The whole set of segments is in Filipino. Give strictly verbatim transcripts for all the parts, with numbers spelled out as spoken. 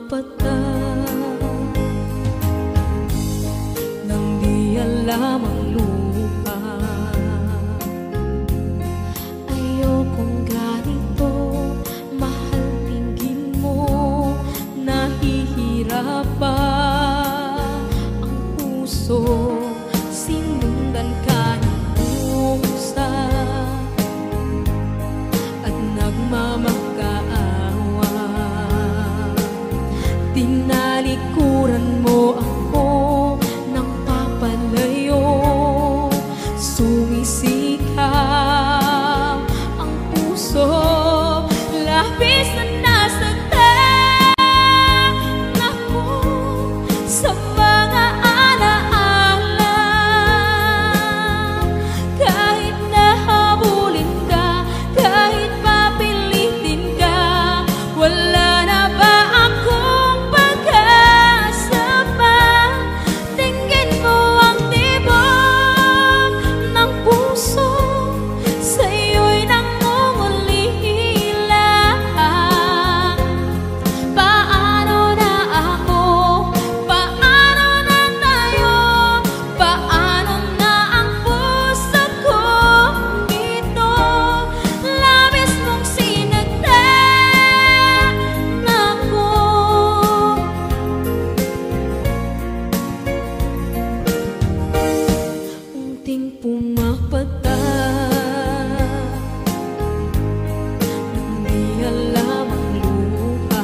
pumapata nang di alam ang lupa. Ayokong ganito, mahal, tingin mo, nahihirapan ang puso. Sinundan ka ng pusa at nagmamakaawa. Tinalikuran mo ako ng papalayo, sumisikap ang puso. Labis na nasaktan ako sa mga alaala. Kahit nahabulin ka, kahit papilitin ka, wala na ba akong pag-asa pa? Tingin mo ang tibok ng puso, sa'yo'y nangungulila. Paano na ako? Paano na tayo? Paano na ang puso kong ito? Labis mong sinagtan ako. Unting pumapata nang di alam ang luha.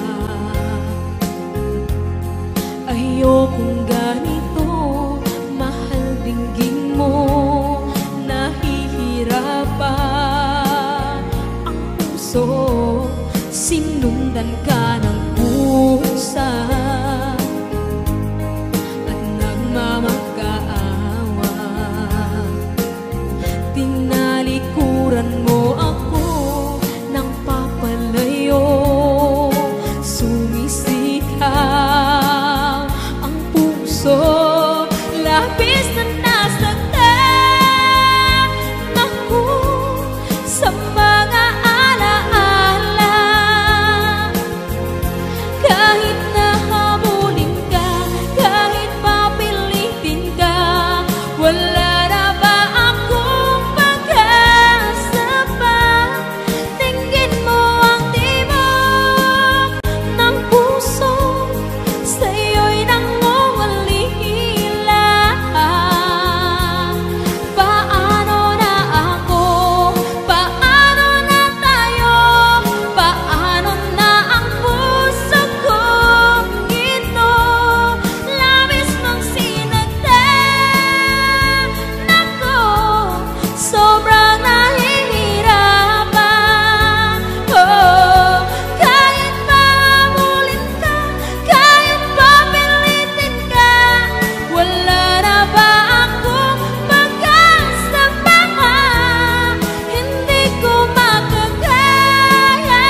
Ayokong ganito, mahal, dinggin mo, nahihirapan ang puso. Sinundan ka ng pusa at nagmamakaawa. Tinalikuran mo ako ng papalayo, sumisikap ang puso. Labis na nasaktan ako sa mga alaala. Kahit nahabulin ka, kahit papilitin ka, wala na ba akong pag-asa pa? Tingin mo ang tibok ng puso, sa'yo'y nangungulila. Paano na ako? Paano na tayo? Paano na ang puso kong ito? Labis mong sinagtan ako, sobrang nahihirapan. Oh, kahit mahabulin ka, kahit papilitin ka, wala na ba akong pag-asa pa? Hindi ko makakaya,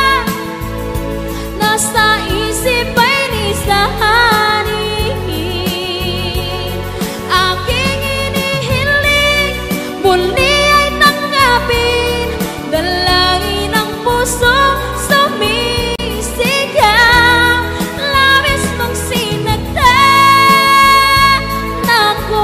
nasa isip ay nisahanin. Aking inihiling, muli ay tanggapin, dalangin ang puso sumisigaw. Labis mong sinagtan ako.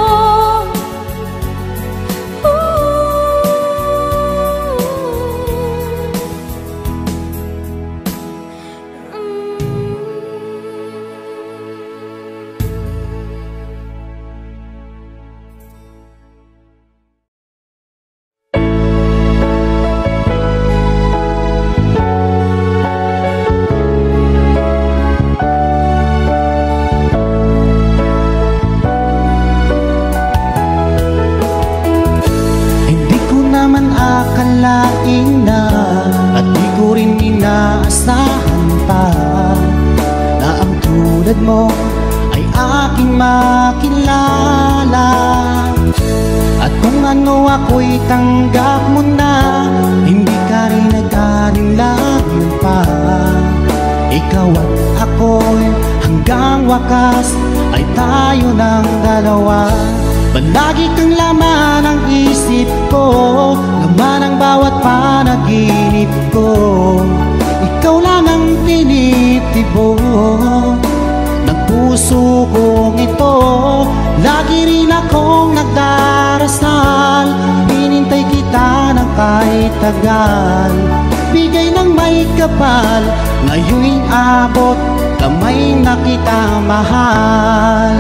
Hindi ko naman akalain na, at di ko rin inaasahan pa, na ang tulad mo ay aking makilala. At kung ano ako'y tanggap mo na, hindi ka rin nag-alinlangan pa. Ikaw at ako'y hanggang wakas ay tayo ng dalawa. Palagi kang laman ng isip ko, laman ng bawat panaginip ko. Ikaw lang ang tinitip tibok ng puso kong ito. Lagi rin akong nagdarasal, hinintay kita ng kahit tagal. Bigay ng may kapal, ngayon'y abot, kamay na kita mahal.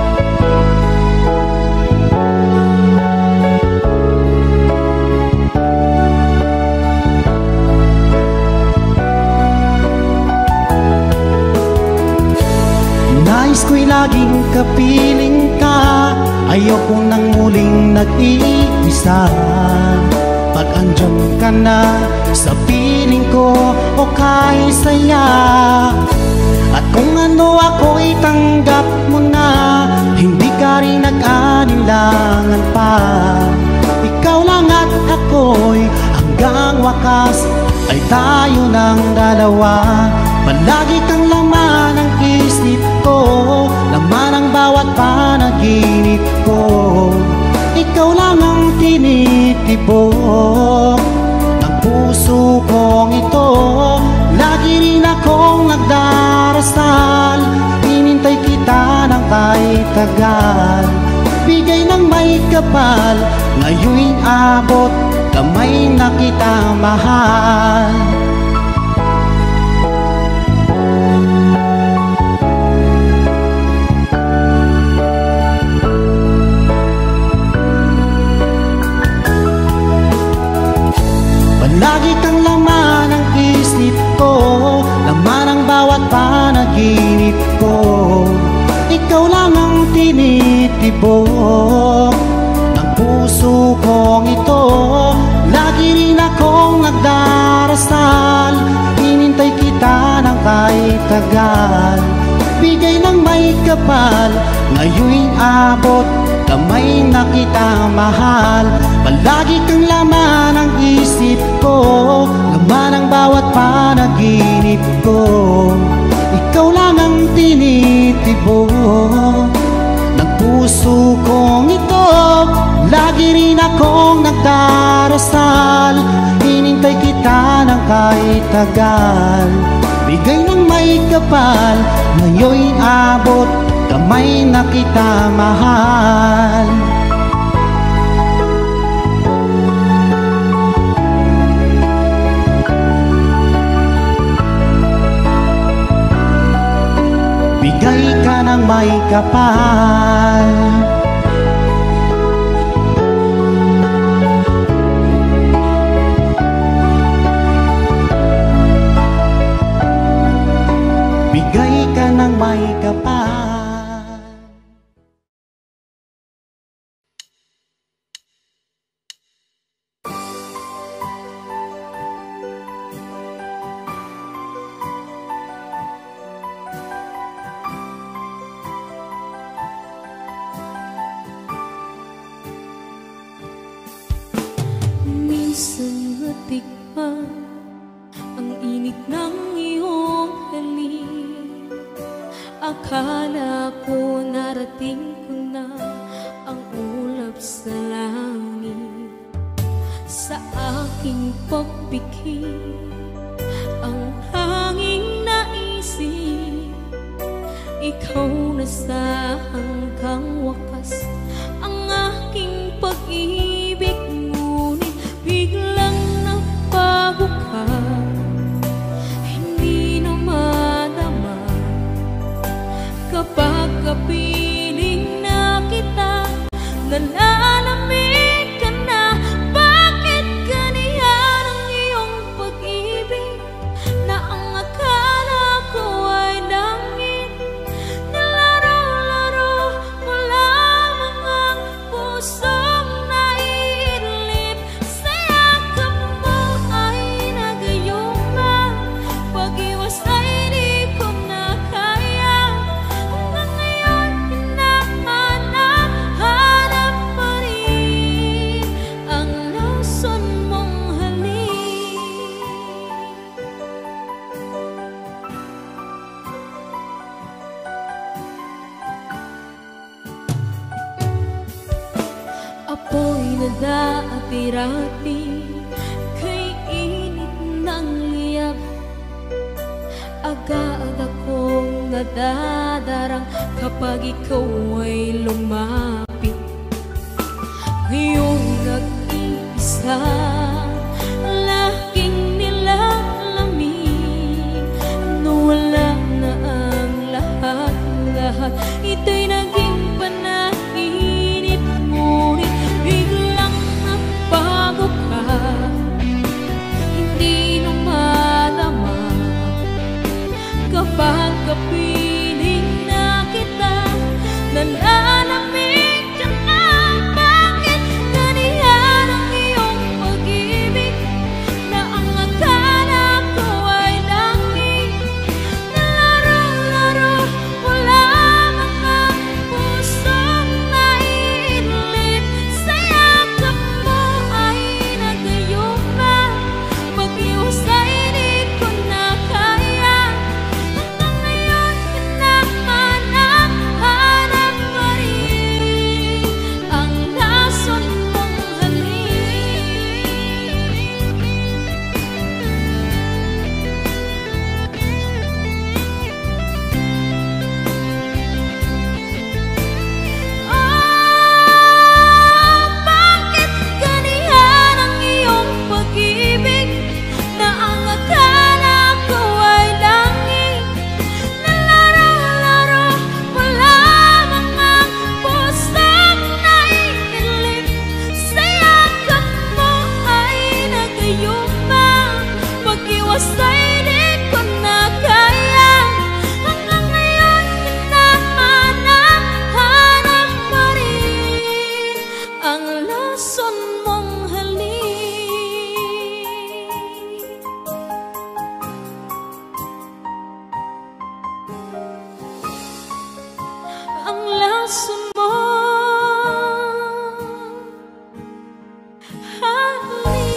Nais ko'y laging kapiling ka, ayoko nang muling nag-iisa. Pag andyan ka na sa piling ko, o kahit saya. At kung ano ako'y tanggap mo na, hindi ka rin nag-anilangan pa. Ikaw lang at ako'y hanggang wakas ay tayo ng dalawa. Palagi kang laman ng isip ko, laman ang bawat panaginip ko. Ikaw lang ang tinitibok ng puso kong ito. Lagi rin akong nagdarasal, hinintay kita ng kahit tagal. Bigay ng may kapal, ngayon'y abot, kamay na kita mahal. Lagi kang laman ng isip ko, laman ang bawat panaginip ko. Ikaw lang ang tinitibok ng puso kong ito. Lagi rin akong nagdarasal, hinintay kita ng kahit tagal. Bigay ng may kapal, ngayon'y abot, kamay na kita mahal. Palagi kang laman ng isip ko, laman ang bawat panaginip ko. Ikaw lang ang tinitibok ng puso kong ito. Lagi rin akong nagdarasal, hinintay kita ng kahit tagal. Bigay ng may kapal, ngayon'y abot, kamay na kita mahal. Bigay ka ng may kapal, bigay ka ng may kapal. Minsan natikman ang init ng iyong halik. Akala ko narating ko na ang ulap sa langit. Sa aking pagpikit, ang hanging naisip, ikaw na sa hanggang wakas ang aking pag-ibig. Ngunit biglang napago ka, hindi na madama kapag kapiling na kita. Nalalamig ka na, bakit ganyan ang iyong pag-ibig, na ang akala ko ay langit. Nilaro-laro mo lamang ang pusong naiinlip. Sa yakap mo ay nagayuma, pag-iwas ay di ko na kaya. Hanggang ngayon hinahanap-hanap pa rin ang lawson mong halik. Apoy na dati-rati kay init ng liyab. Aga-aga nadadarang kapag ikaw ay lumapit. Ngayong nag-iisa, laking nilalamig, nawala na ang lahat-lahat. Ito'y naging panaginip, ngunit biglang nabago ka. Hindi lumalama kapag kapiling na kita, nananamig ka na. Bakit ganiyan ang iyong pag-ibig, na ang akala ko ay langit? Nalaro-laro mo lamang ang pusong naiinlip, sa yakap mo ay nagayuma. Pag-iusay di ko na kaya, hanggang ngayon hinahanap-hanap pa rin ang lason mong halik. Oh, bakit ganiyan ang iyong pag-ibig, na ang akala ko ay langit? Nalaro-laro mo lamang ang pusong naiinlip, sa yakap mo ay nagayuma. Pag-iwasay di ko na kaya, hanggang ngayon hinahanap-hanap pa rin ang lason mong halik. Ang lason mong halik.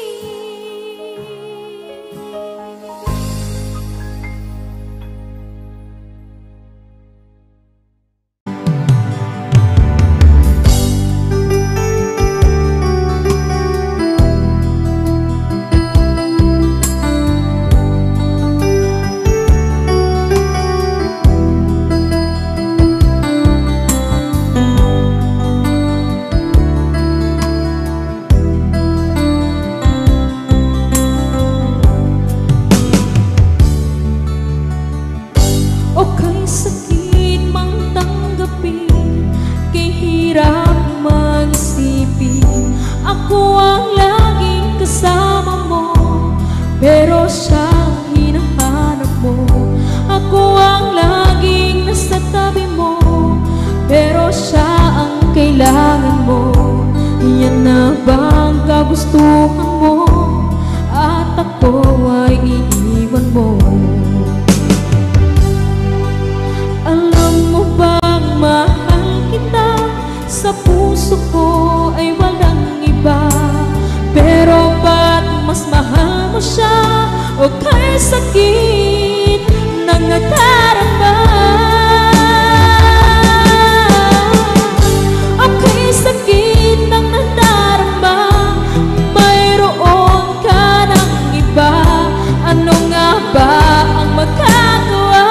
O kay sakit mang tanggapin, kay hirap mag-isipin, ako ang laging kasama mo, pero siya ang hinahanap mo. Ako ang laging nasa tabi mo, pero siya ang kailangan mo. Iyan na ba ang kagustuhan mo, at ako ay iiwan mo? Alam mo bang mahal kita, sa puso ko ay walang iba, pero ba't mas mahal mo siya? O kay sakit ng nadarama, o kay sakit ng nadarama, mayroon ka ng iba. Ano nga ba ang magagawa?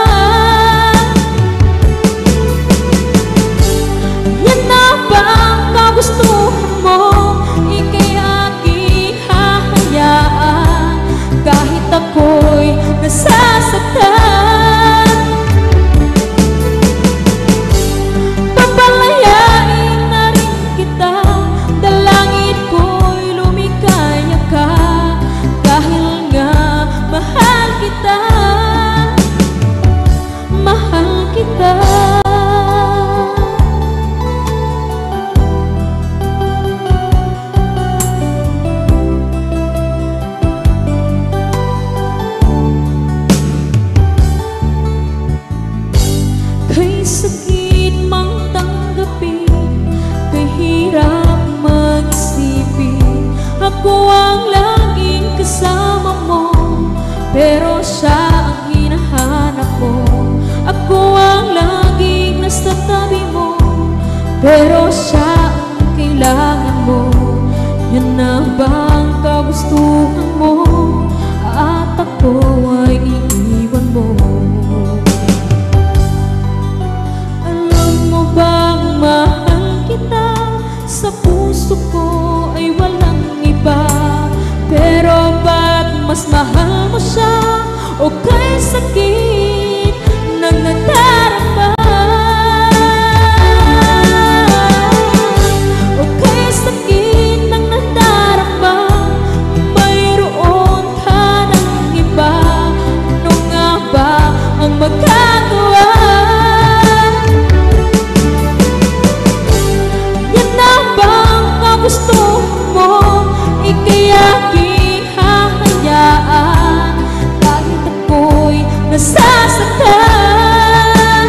Yan na ba ang kagustuhan mo? Ika'y aking hahayaan, kahit ako'y nasasaktan. Papalayain na rin kita, dalangin ko'y lumikaya ka, dahil nga mahal kita, mahal kita. Kay sakit mang tanggapin, kay hirap mag-isipin, ako ang laging kasama mo, pero siya ang hinahanap mo. Ako ang laging nasa tabi mo, pero siya ang kailangan mo. Yan na ba ang kagustuhan mo, at ako ay iiwan mo? tuwan. Yan na bang kagusto mo? Ika'y aking hahayaan kahit ako'y nasasaktan.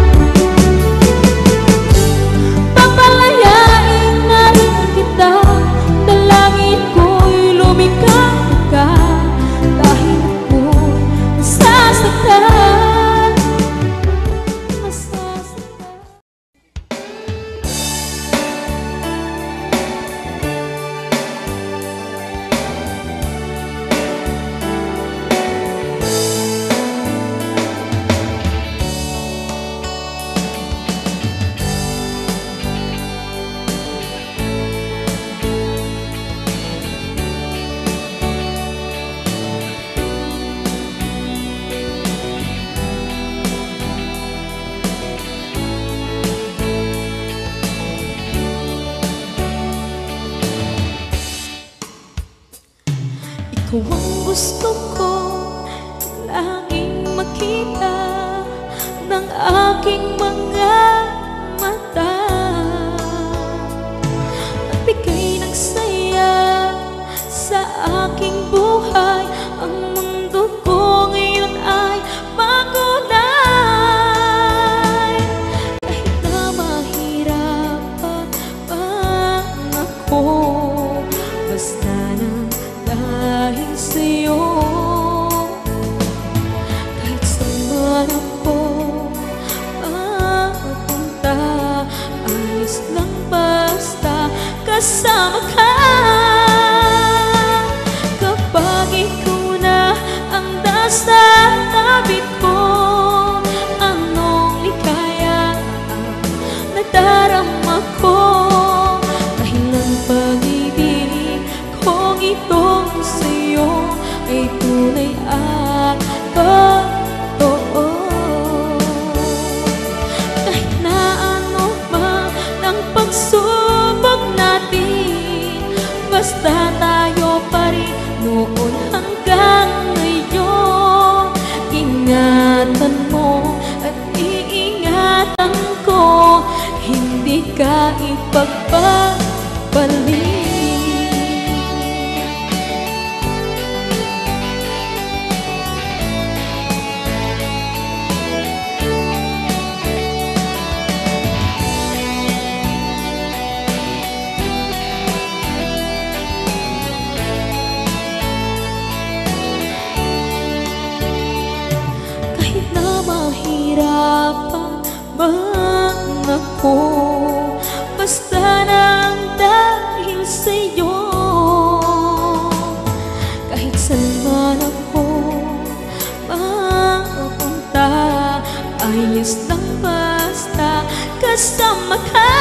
Papalayain na rin kita, dalangin ko'y lumikha ka dahil ako'y nasasaktan. Nasasaktan. Ikaw ang gusto ko laging makita ng aking mga mata. Nagbigay ng saya sa aking buhay. Ang mundo ko ngayon ay makulay. Kahit na mahirapan ako, basta nang dahil sa'yo. Kahit saan ako mapunta, ayos lang basta kasama ka. Kapag ikaw na ang nasa tabi ko, anong likaya ang nadarama ko. Dahil ang pag-ibig kong itong sa'yo ay tunay at totoo. Kahit na ano man ang pagsubok natin, basta tayo pa rin noon hanggang ngayon. Ingatan mo at iingatan ko, hindi ka ipagpapalik. Mahirapan man ako, basta nang dahil sa'yo. Kahit saan man ako mapunta, ayos lang basta kasama ka.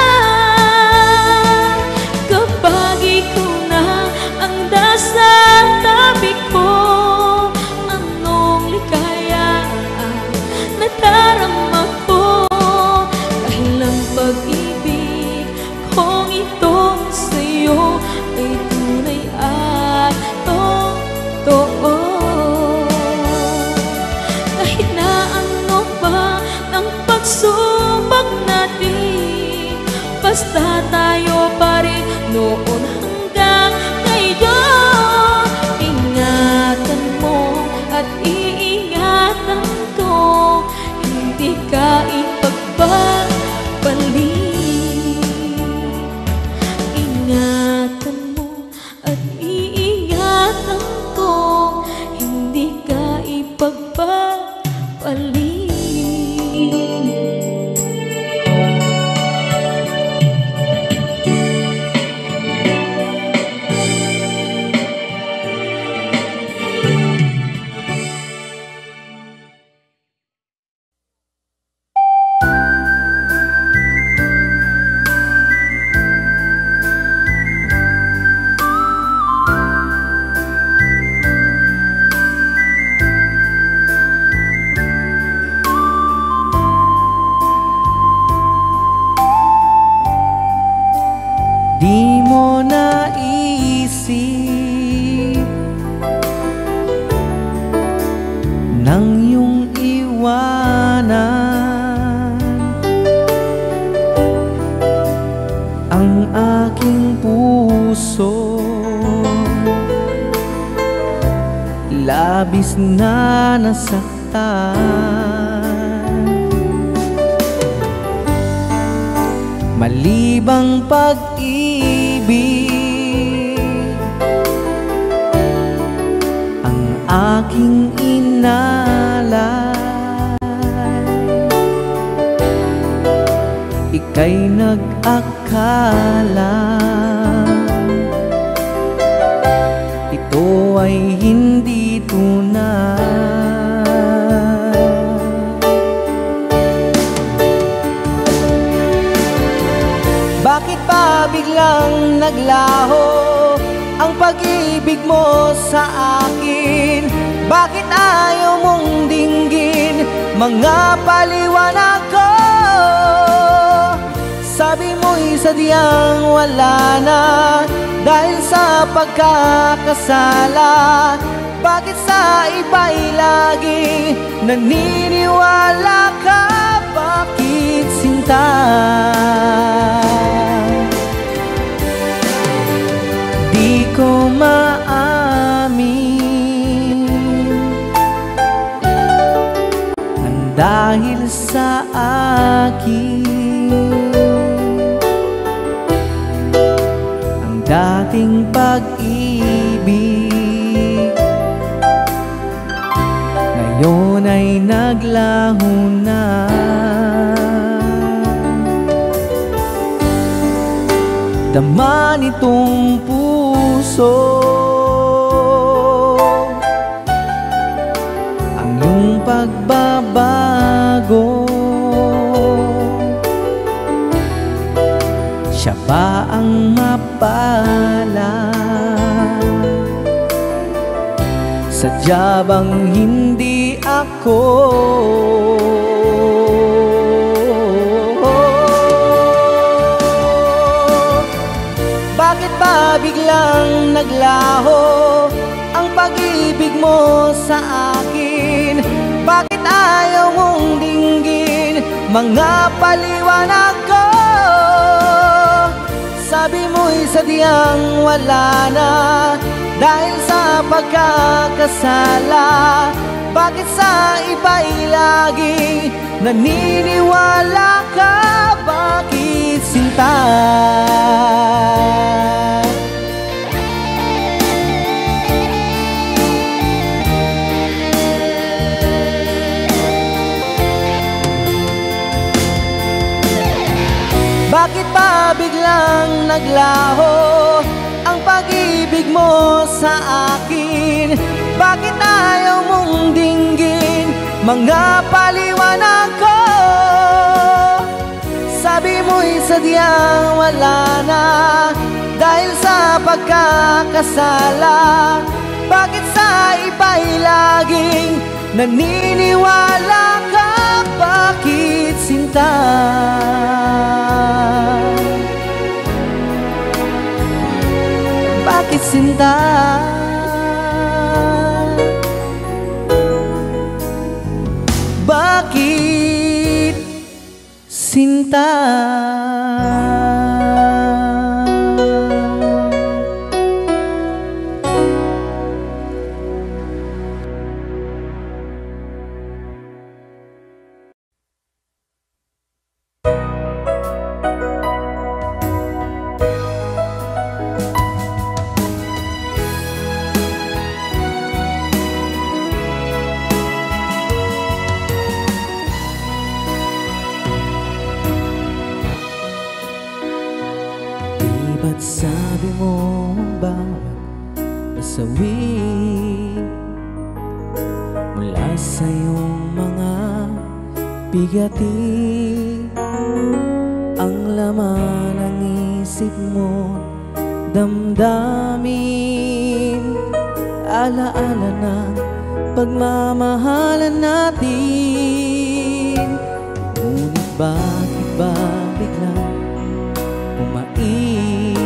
Kapag ikaw na ang nasa tabi ko, anong likaya nadarama ko. Dahil ang pag-ibig kong itong sa'yo ay tunay at totoo. Kahit na ano pa ang pagsubok natin, basta tayo pa rin noon hanggang ngayon. Ingatan mo at iingatan ko, hindi ka ipagpapalik. Ingatan mo at iingatan ko, hindi ka ipagpapalik. Di mo naisip nang iyong iwanan labis na nasaktan. Malibang pag-ibig ang aking inalay. Ika'y nag-akala ito ay hindi tunay. Bakit pa biglang naglaho ang pag-ibig mo sa akin? Bakit ayaw mong dinggin mga paliwanag ko? Sabi mo'y sadyang wala na dahil sa pagkakasala. Bakit sa iba'y lagi naniniwala ka? Bakit sinta? Di ko maamin ang dahil sa akin dating pag-ibig ngayon ay naglaho na. Dama nitong puso ang iyong pagbabago. Siya ba ang mapala? Sadya bang hindi ako? Bakit ba biglang naglaho ang pag-ibig mo sa akin? Bakit ayaw mong dinggin mga paliwanag ko? Sabi mo'y sadyang wala na dahil sa pagkakasala. Bakit sa iba'y lagi naniniwala ka? Bakit sinta? Bakit pa biglang naglaho ang pag-ibig mo sa akin? Bakit ayaw mong dinggin mga paliwanag ko? Sabi mo'y sadyang wala na dahil sa pagkakasala. Bakit sa iba'y laging naniniwala ka? Bakit sinta? Bakit sinta? Bakit sinta? Ba't sabi mo bawat pasawi mula sa iyong mga bigati ang laman ng isip mo, damdamin, alaala ng pagmamahalan natin. Ngunit bakit ba biglang umaib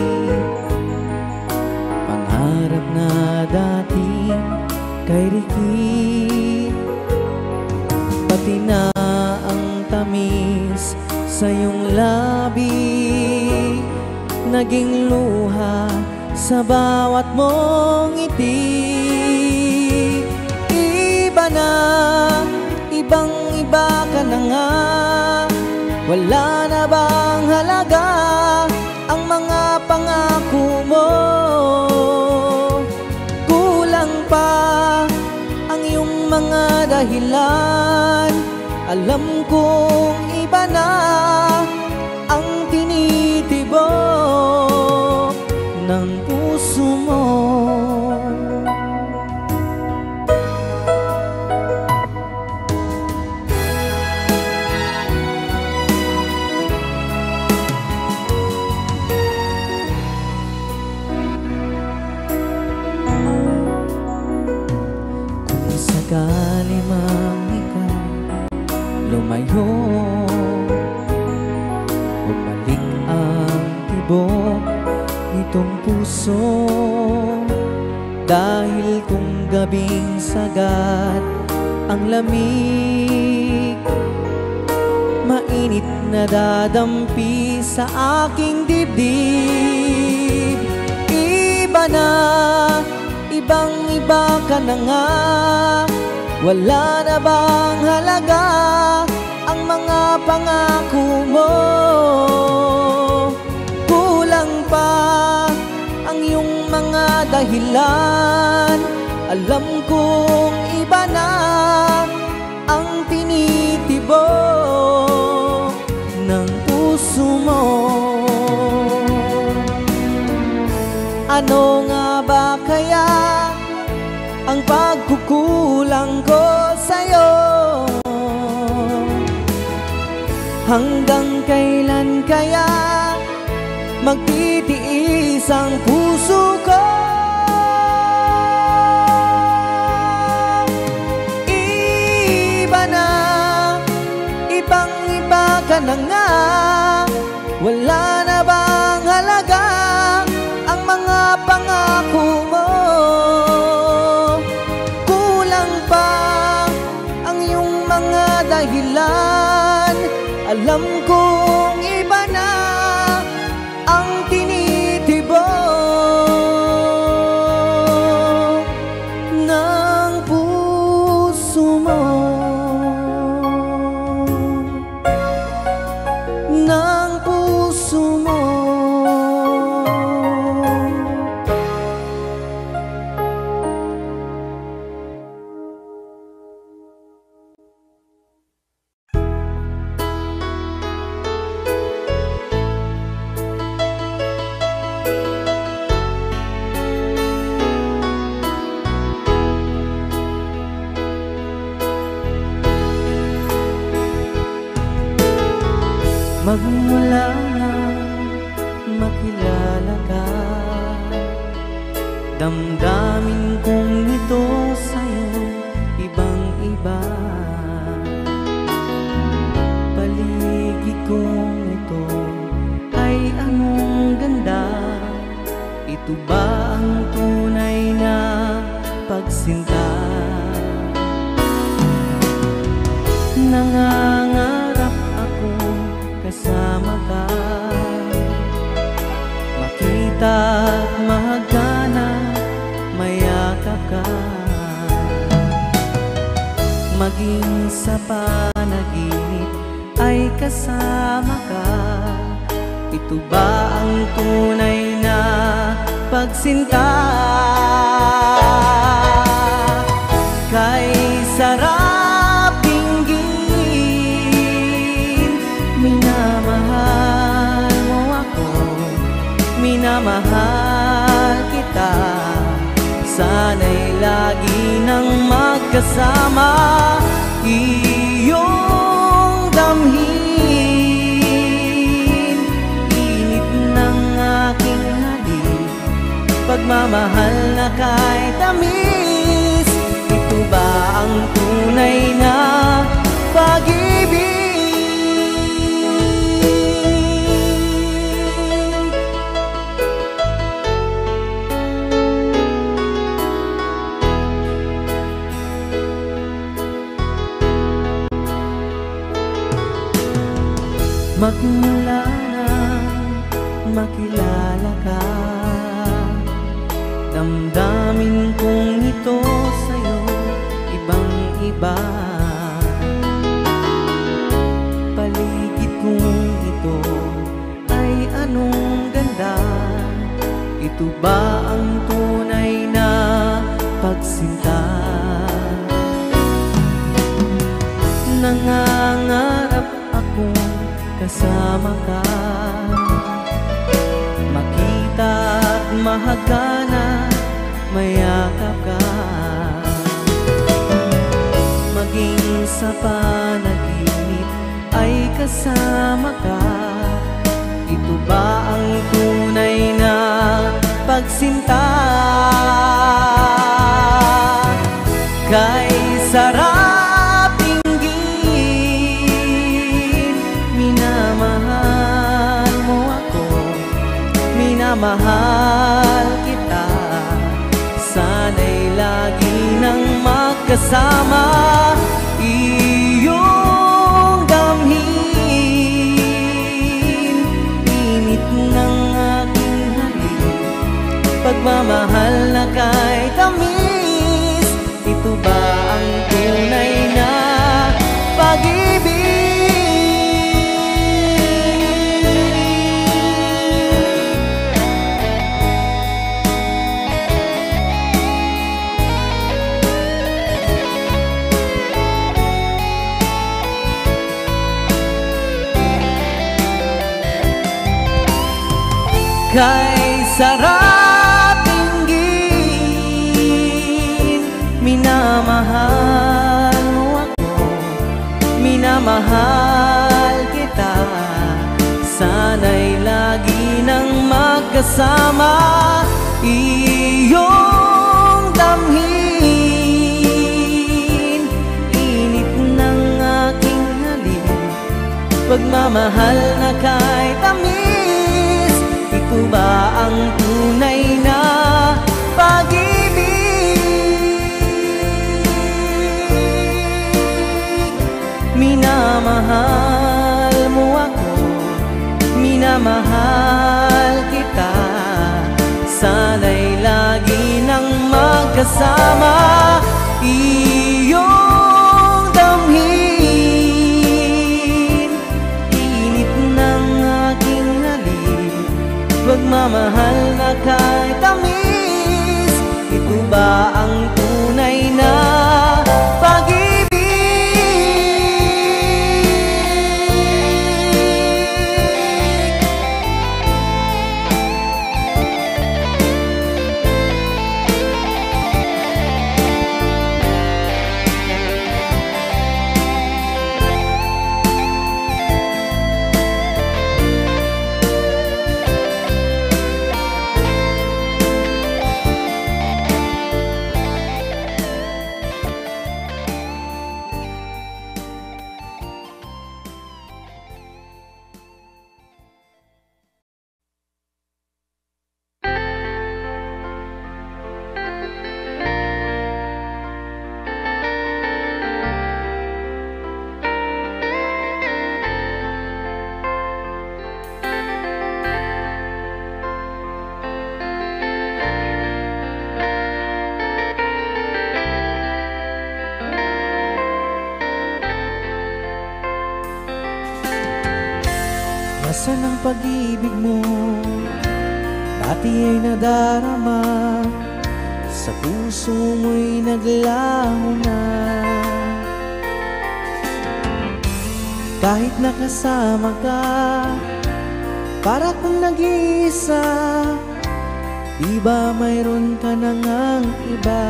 pangarap na dati kay Ricky, pati na ang tamis sa iyong labi naging luha sa bawat mong ngiti. Iba na, ibang iba ka na nga. Wala na bang halaga ang mga pangako mo? Kulang pa ang iyong mga dahilan. Alam kong iba na ang tinitibok ng puso mo. Kung sakali mang ikaw lumayo, bumalik ang tibok nitong puso. Dahil kung gabing sagat ang lamig, mainit na dadampi sa aking dibdib. Iba na, ibang iba ka na nga. Wala na bang halaga ang mga pangako mo? Kulang pa ang iyong mga dahilan. Alam kong iba na ang tinitibok ng puso mo. Ano nga ba kaya ang pagkukulang ko sa'yo? Hanggang kailan kaya magtitiis ang puso ko? Iba na, ibang iba ka na nga. Wala na bang halaga ang mga pangako mo? Kulang pa ang iyong mga dahilan. Alam kong iba na ang tinitibok ng puso mo, ng puso mo. Magmula na makilala ka, damdamin kong ito sa'yo ibang iba. Paligid kong ito ay anong ganda. Ito ba ang tunay na pagsinta? Nangangarap kasama ka, makita at mahagana, mayakap ka, maging sa panaginip ay kasama ka. Ito ba ang tunay na pagsinta? Kay sarap dinggin, minamahal mo ako, minamahal kita. Sana'y lagi nang magkasama, iyong damhin, init ng aking halik, pagmamahal na kahit tamis. Ito ba ang tunay na pag-ibig? Magmula na makilala ka, damdamin kong ito sa'yo ibang iba. Paligid kong ito ay anong ganda. Ito ba ang tunay na pagsinta? Nangangarap akong kasama ka, makita at mahagana, mayakap ka. Maging sa panaginip ay kasama ka. Ito ba ang tunay na pagsinta? Kay sarap inggit, minamahal mo ako, minamahal kita. Sana'y lagi nang magkasama, iyong damhin, init ng aking halik, pagmamahal na kay tamis. Ito ba ang tunay na pag-ibig? Kay sarap inggit, minamahal mo ako, minamahal kita. Sana'y lagi nang magkasama, iyong damhin, init ng aking halik, pagmamahal na kay tamis. Ito ba ang tunay na pag-ibig? Minamahal mo ako, minamahal kita. Sana'y lagi nang magkasama, iyong damhin, init ng aking halik, pagmamahal na kay tamis. Ito ba ang tunay na pag-ibig? Nasaan ang pag-ibig mo? Dati ay nadarama, sa puso mo'y naglaho na. Kahit nakasama ka, para kung nag-iisa, di ba mayroon ka na ngang iba?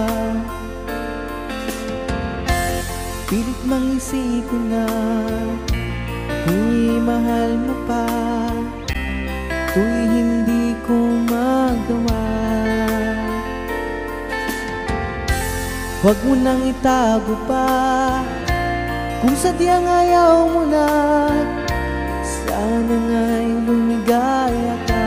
Pilit mang isipin na tu'y mahal mo pa, tu'y hindi ko magawa. Huwag mo nang itago pa, kung sadyang ayaw mo na, sana nga'y lumigaya ka.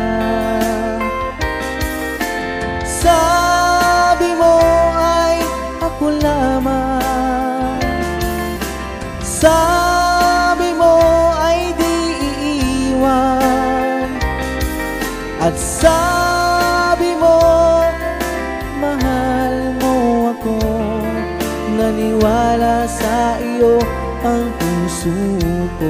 Sabi mo ay ako lamang, sabi mo ay di iiwan, at sabi mo mahal mo ako. Naniwala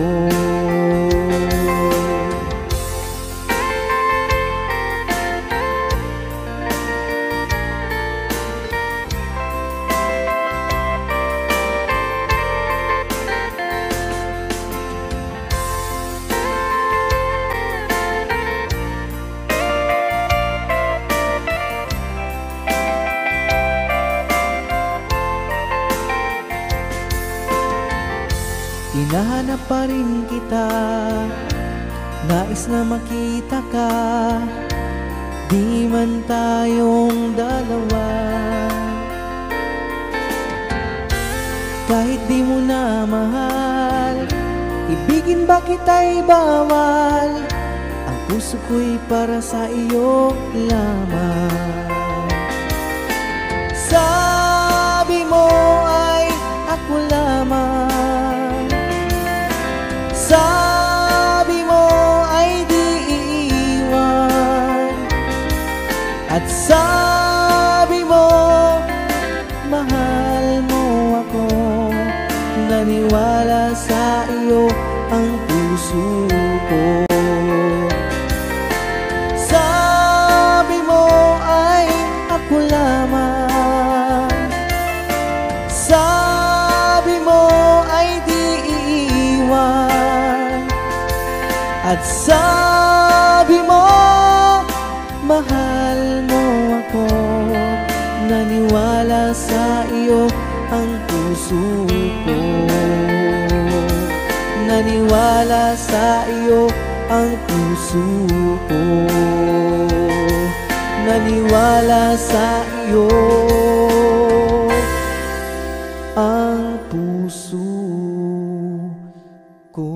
Hinahanap pa rin kita, nais na makita ka, di man tayong dalawa. Kahit di mo na mahal, ibigin ba kita'y bawal? Ang puso ko'y para sa iyo lamang. Sabi mo ay ako lamang, sabi mo ay di iiwan, at sabi mo mahal mo ako. Naniwala sa iyo ang puso ko. Sabi mo ay ako lamang, sabi mo ay di iiwan, at sabi mo mahal mo ako. Naniwala sa iyo ang puso ko. Naniwala sa iyo ang puso ko. Naniwala sa iyo ang puso ko.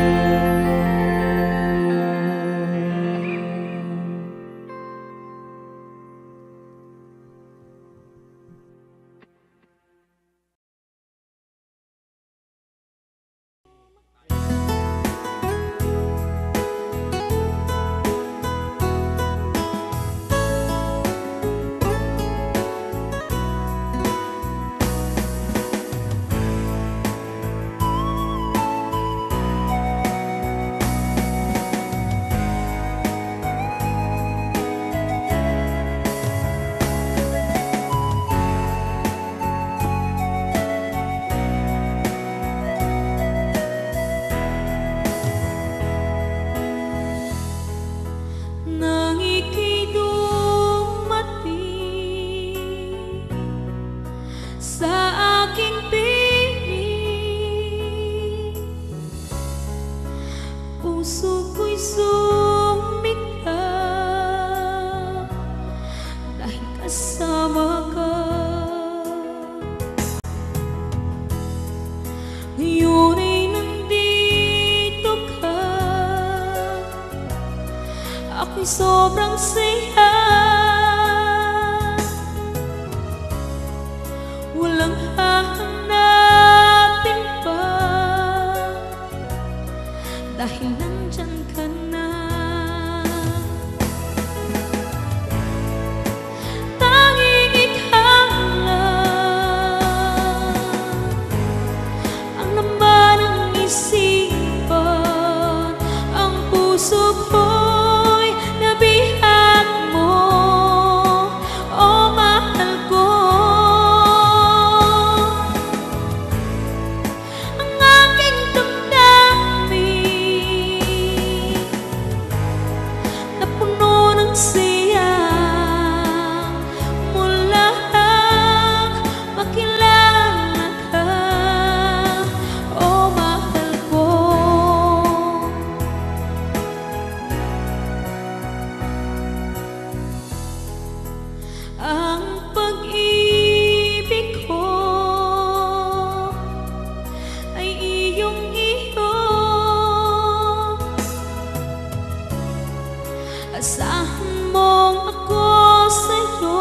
Sobrang saya, walang hahanapin pa, dahil nandyan ka na. Tanging ikaw lang ang laman ng isipan, ang puso ko. Asahan mong ako sa'yo,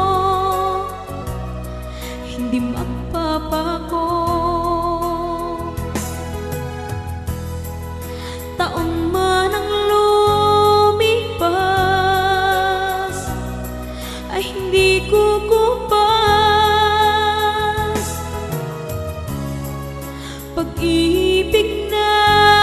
hindi magpapago. Taon man ang lumipas, ay hindi kukupas. Pag-ibig na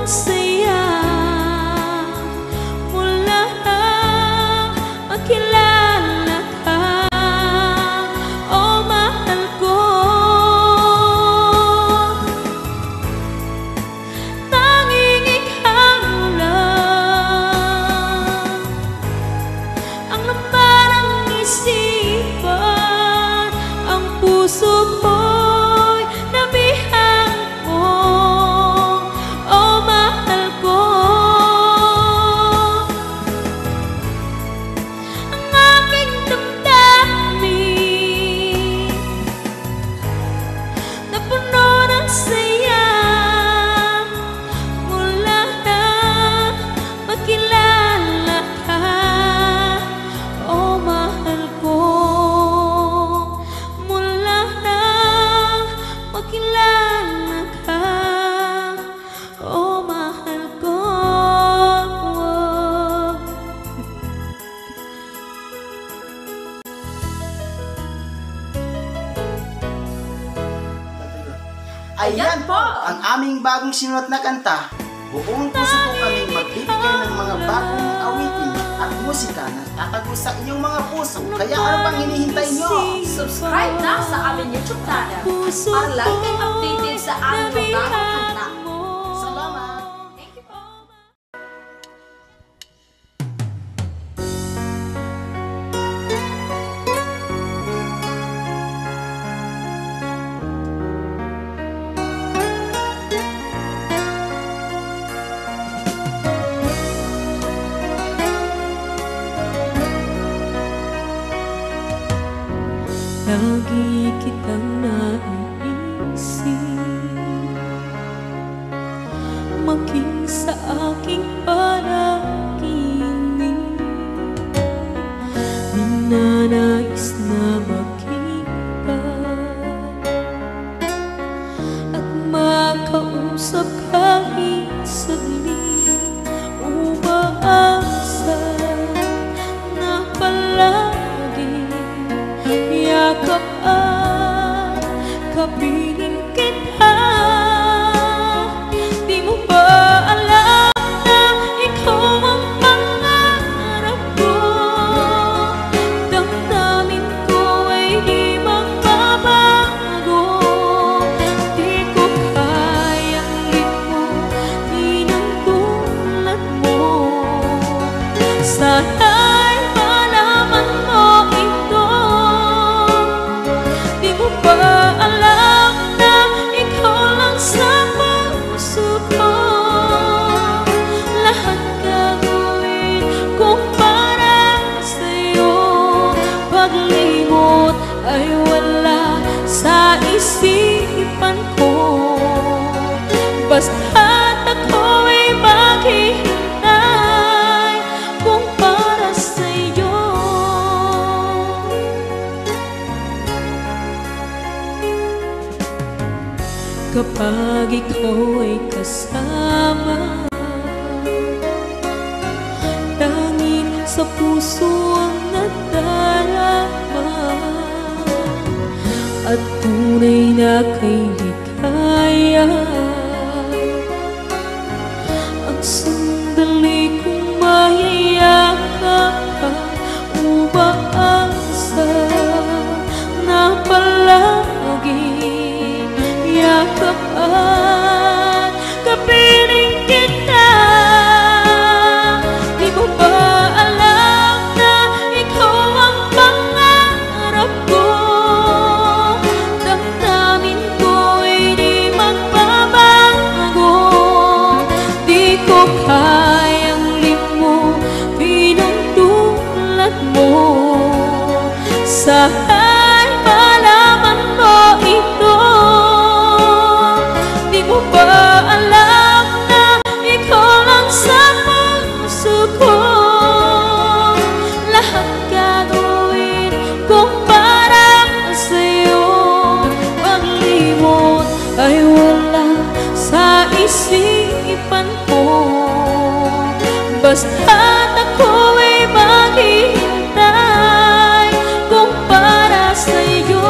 saya mula makilala ka, oh mahal ko. Tanging ikaw lang ang laman ng isipan, ang puso ko'y nabihag mo, oh mahal ko. Ang aking damdamin napuno ng saya mula na makilala ka, oh mahal ko. Mula na makilala ka, oh mahal ko. Ayan po ang aming bagong sinulat na kanta. Buong puso po kaming magbibigay ng mga bagong awitin at musika na tatago sa inyong mga puso. Kaya ano pang hinihintay nyo? Subscribe na sa aming YouTube channel para lagi kayong updated sa aming mga bagong kanta. Salamat! Thank you po. Lagi kitang naiisip, maging sa aking panaginip. Ninanais na makita at makausap kahit saglit. Umaasa na palagi yakap at kapiling kita. Di mo ba alam na ikaw ang pangarap ko? Damdamin ko ay di magbabago. Di ko kayang limutin ang tulad mo. Sana'y malaman mo ito. Di mo ba alam na ikaw lang sa puso ko? Lahat gagawin kong para sa'yo. Paglimot ay wala sa isipan ko. Basta't ako'y maghihintay kung para sa'yo. Kapag ikaw ay kasama, tanging sa puso ang nadarama, at tunay na kay likaya. Ang sandali kong mayayakap ka, umaasa na palagi yakap at kapiling kita. Di mo ba alam na ikaw ang pangarap ko? Damdamin ko ay di magbabago. Di ko kayang limutin ang tulad mo. Sa'y malaman mo ito. Di mo ba alam na ikaw lang sa puso ko? Lahat gagawin kong para sa'yo. Paglimot ay wala sa isipan ko. Basta't ako'y maghihintay kung para sa'yo.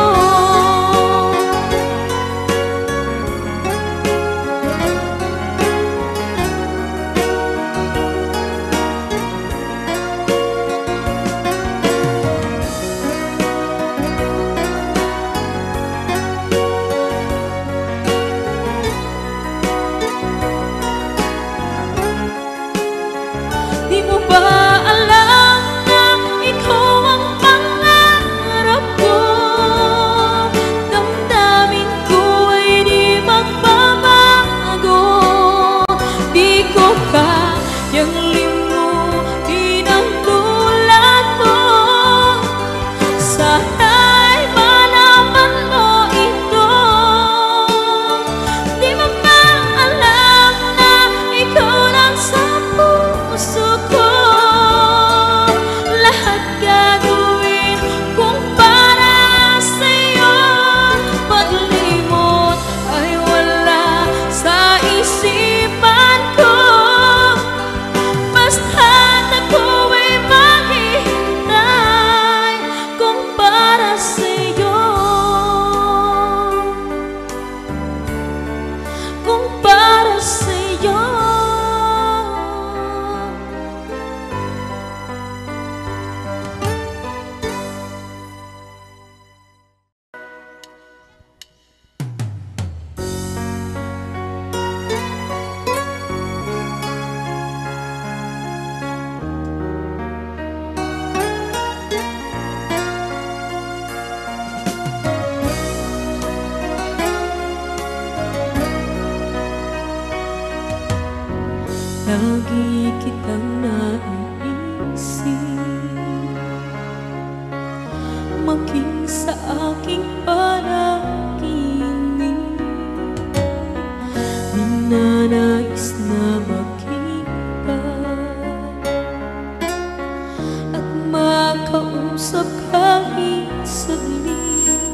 kung para sa'yo. Lagi kitang naiisip, maging sa aking panaginip. Ninanais na makita at makausap kahit saglit.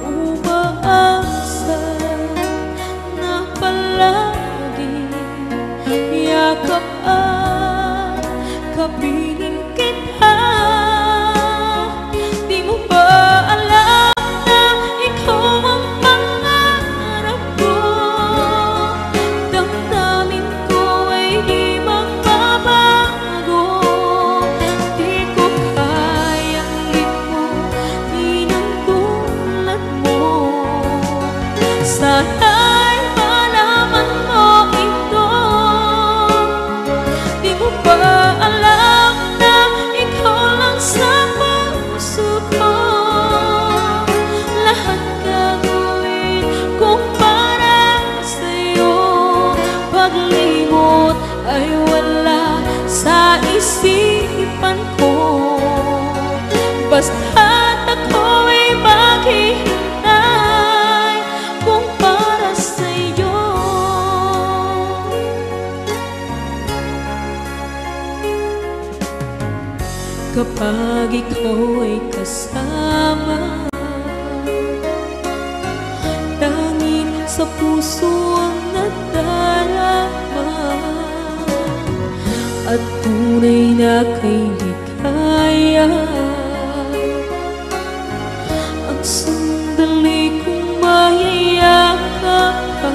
Umaasa na palagi yakap at kapiling kita. Di mo ba alam na ikaw ang pangarap ko? Damdamin ko ay di magbabago. Di ko kayang limutin ang tulad mo. Sana'y malaman mo ito. Di mo ba alam na ikaw lang sa puso ko? Lahat gagawin kung para sa'yo. Paglimot ay wala sa isipan ko. Basta't ako ay maghihintay kung para sa'yo. Kapag ikaw ay kasama, tanging sa puso ang nadarama, at tunay na kay ligaya. Ang sandali kong mayayakap ka,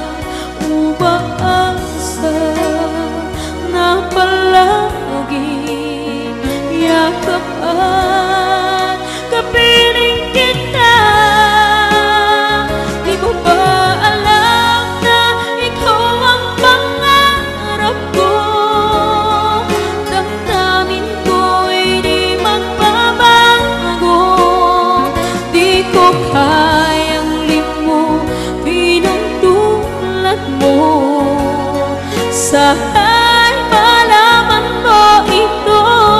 umaasa na palagi yakap at kapiling kita. Di mo ba alam na ikaw ang pangarap ko? Damdamin ko ay di magbabago. Di ko kayang limutin ang tulad mo. Sa'y malaman mo ito.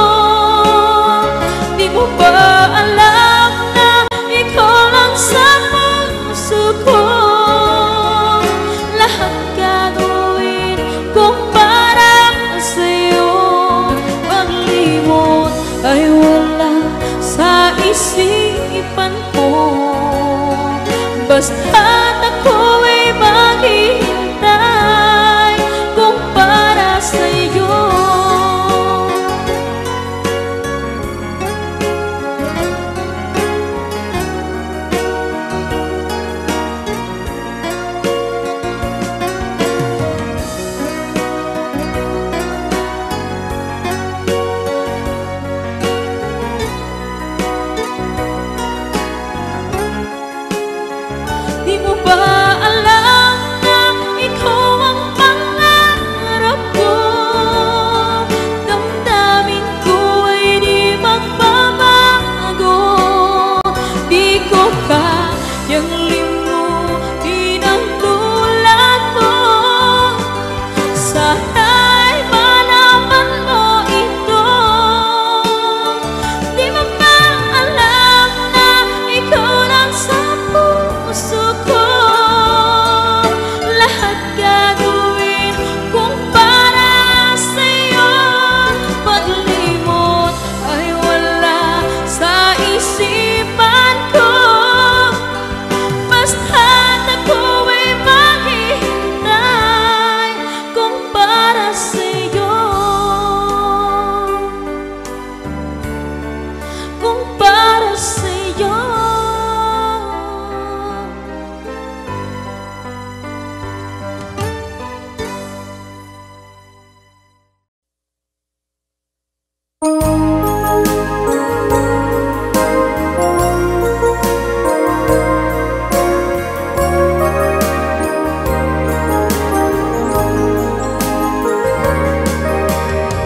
Di mo ba alam na ikaw lang sa puso ko? Lahat gagawin kung para sa'yo. Paglimot ay wala sa isipan ko. Basta't ako ay maghihintay kung para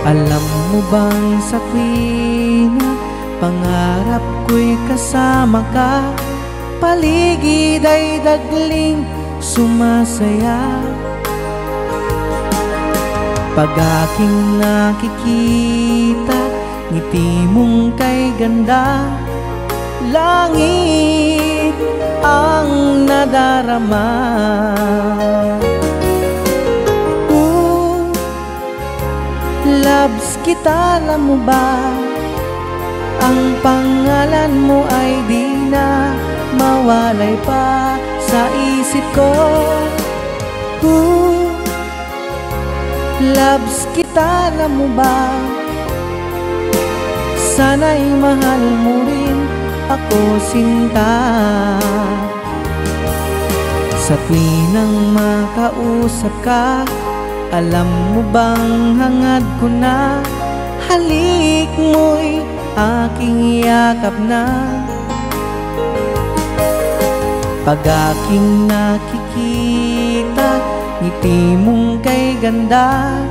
Alam mo bang sa tuwina pangarap ko'y kasama ka, paligid ay dagling sumasaya. Pag aking nakikita ngiti mong kay ganda, langit ang nadarama. Oh, loves kita, alam mo ba? Ang pangalan mo ay di na mawalay pa sa isip ko. Oh, loves kita, alam mo ba? Sana'y mahal mo rin ako, sinta. Sa tuwinang makausap ka, alam mo bang hangad ko na halik mo'y aking yakap na. Pag aking nakikita ngiti mong kay ganda,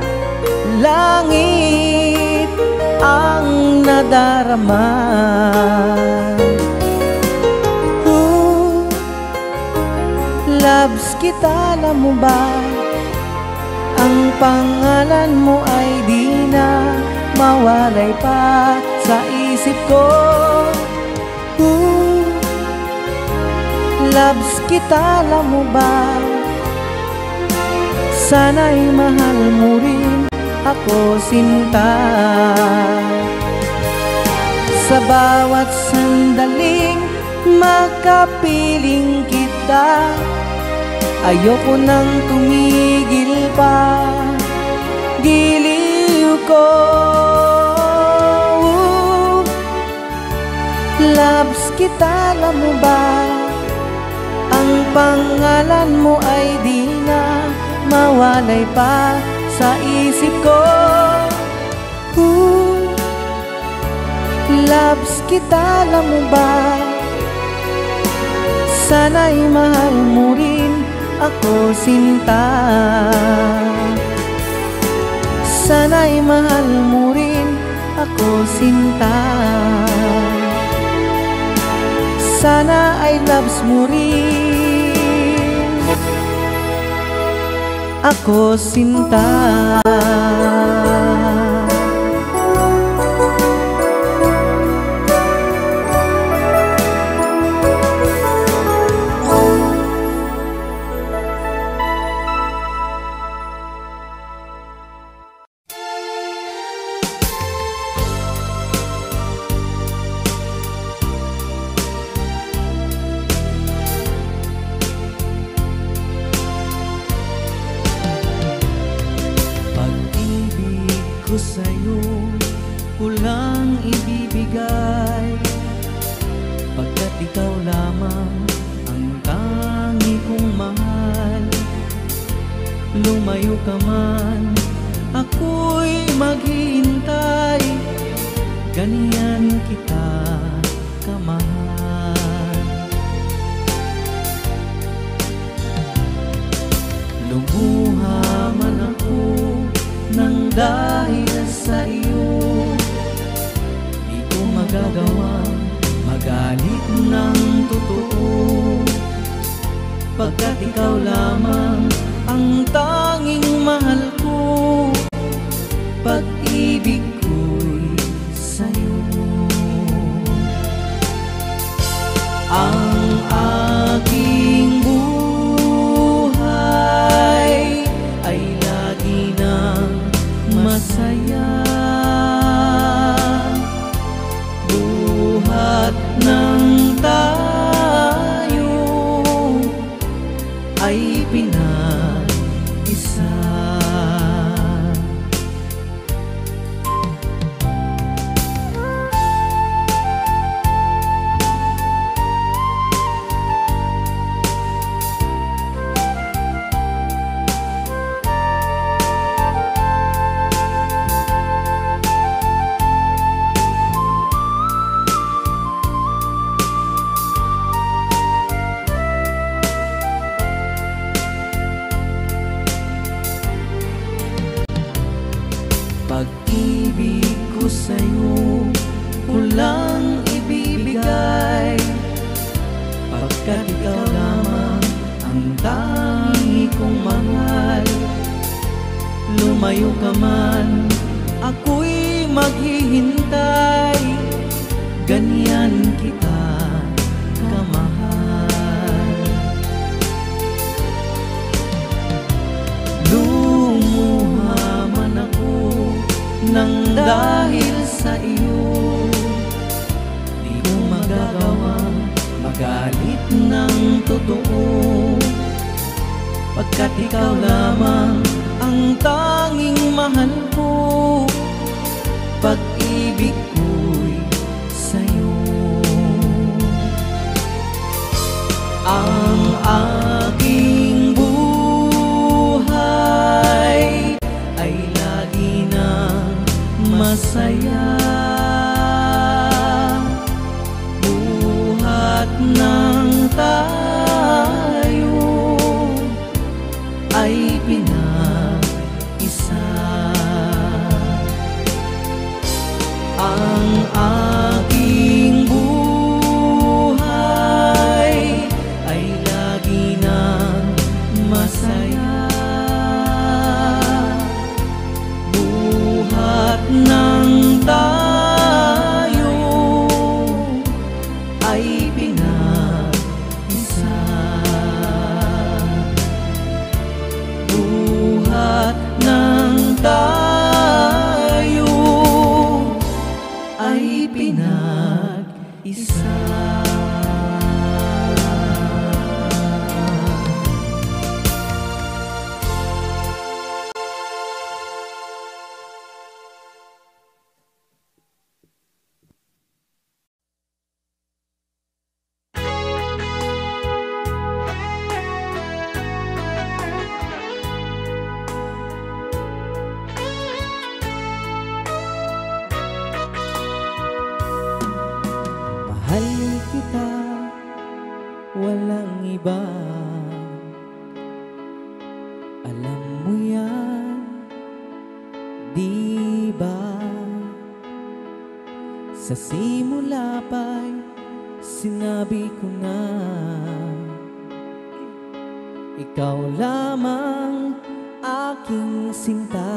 langit ang nadarama. Oh, loves kita, alam mo ba? Ang pangalan mo ay di na mawalay pa sa isip ko. Oh, loves kita, alam mo ba? Sana'y mahal mo rin ako, sinta. Sa bawat sandaling makapiling kita, ayoko nang tumigil pa, giliw ko. Loves kita, alam mo ba? Ang pangalan mo ay di na mawalay pa sa isip ko. Ooh, loves kita, alam mo ba? Sana'y mahal mo rin ako, sinta. Sana'y mahal mo rin ako, sinta. Sana ay loves mo rin ako, sinta. Ko sa'yo kulang ibibigay, pagkat ikaw lamang ang tangi kong mahal. Lumayo ka man, ako'y maghihintay, ganyan kita kamahal. Lumuha man ako nang dahil sa iyo, di ko magagawang magalit ng totoo, pagkat ikaw lamang ang tanging mahal ko, pag-ibig ko'y sa'yo. Ang aking buhay ay lagi nang masaya, buhat ng tayo ay pinag sa'yo ko lang ibibigay, pagkat ikaw lamang ang tangi kong mahal. Lumayo ka man, ako'y maghihintay, ganyan kita kamahal. Lumuha man ako nang dahil sa iyo, di ko magagawang magalit ng totoo, pagkat ikaw lamang ang tanging mahal ko, pag-ibig ko'y sa'yo. Ang aking buhay ay lagi nang masaya, buhat ng tayo ay pinag-isa. Ang aking buhay ay lagi nang masaya, buhat ng tayo ay pinag-isa. Buhat ng tayo ay pinag-isa. Mahal kita, walang iba, alam mo yan, di ba? Sa simula pa'y sinabi ko na, ikaw lamang aking sinta.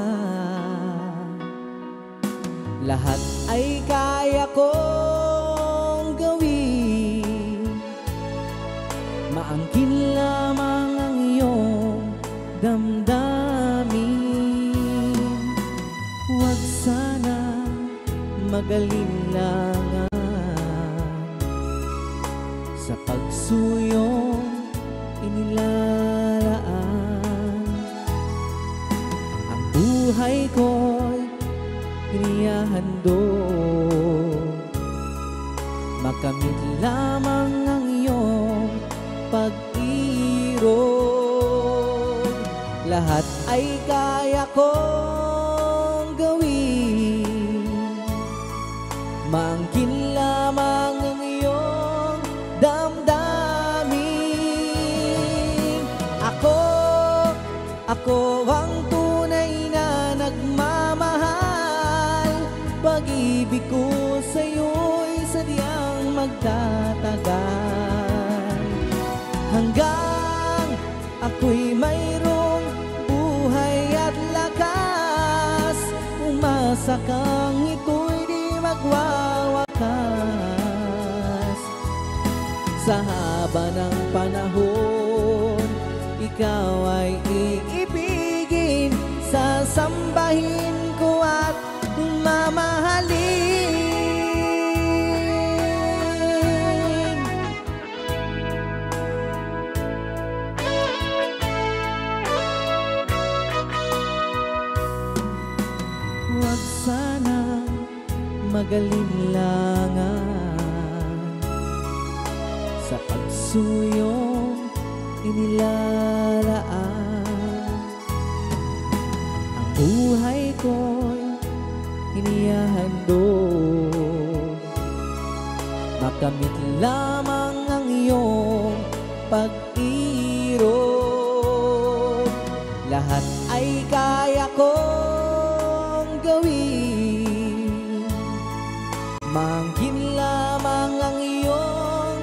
Lahat ay kaya kong gawin, maangkin lamang ang iyong damdamin. Huwag sana magalinlangan sa pagsuyong inilalaan. Ang buhay ko'y inihahandog, makamit lamang ang iyong pag-irog. Lahat ay kaya kong gawin, maangkin lamang ang iyong damdamin. Ako, ako ang tunay na nagmamahal, pag-ibig ko sa'yo'y sadyang magtatagal. Hanggang ako'y mayroong buhay at lakas, umasa kang ito'y di magwawakas. Sa haba ng panahon, ikaw ay iibigin, sasambahin ko at mamahalin. Huwag sana magalinlangan sa pagsuyong inilalaan. Ang buhay ko'y inihahandog, makamit lamang ang iyong pag-irog. Lahat ay kaya kong gawin, Mangkin lamang ang iyong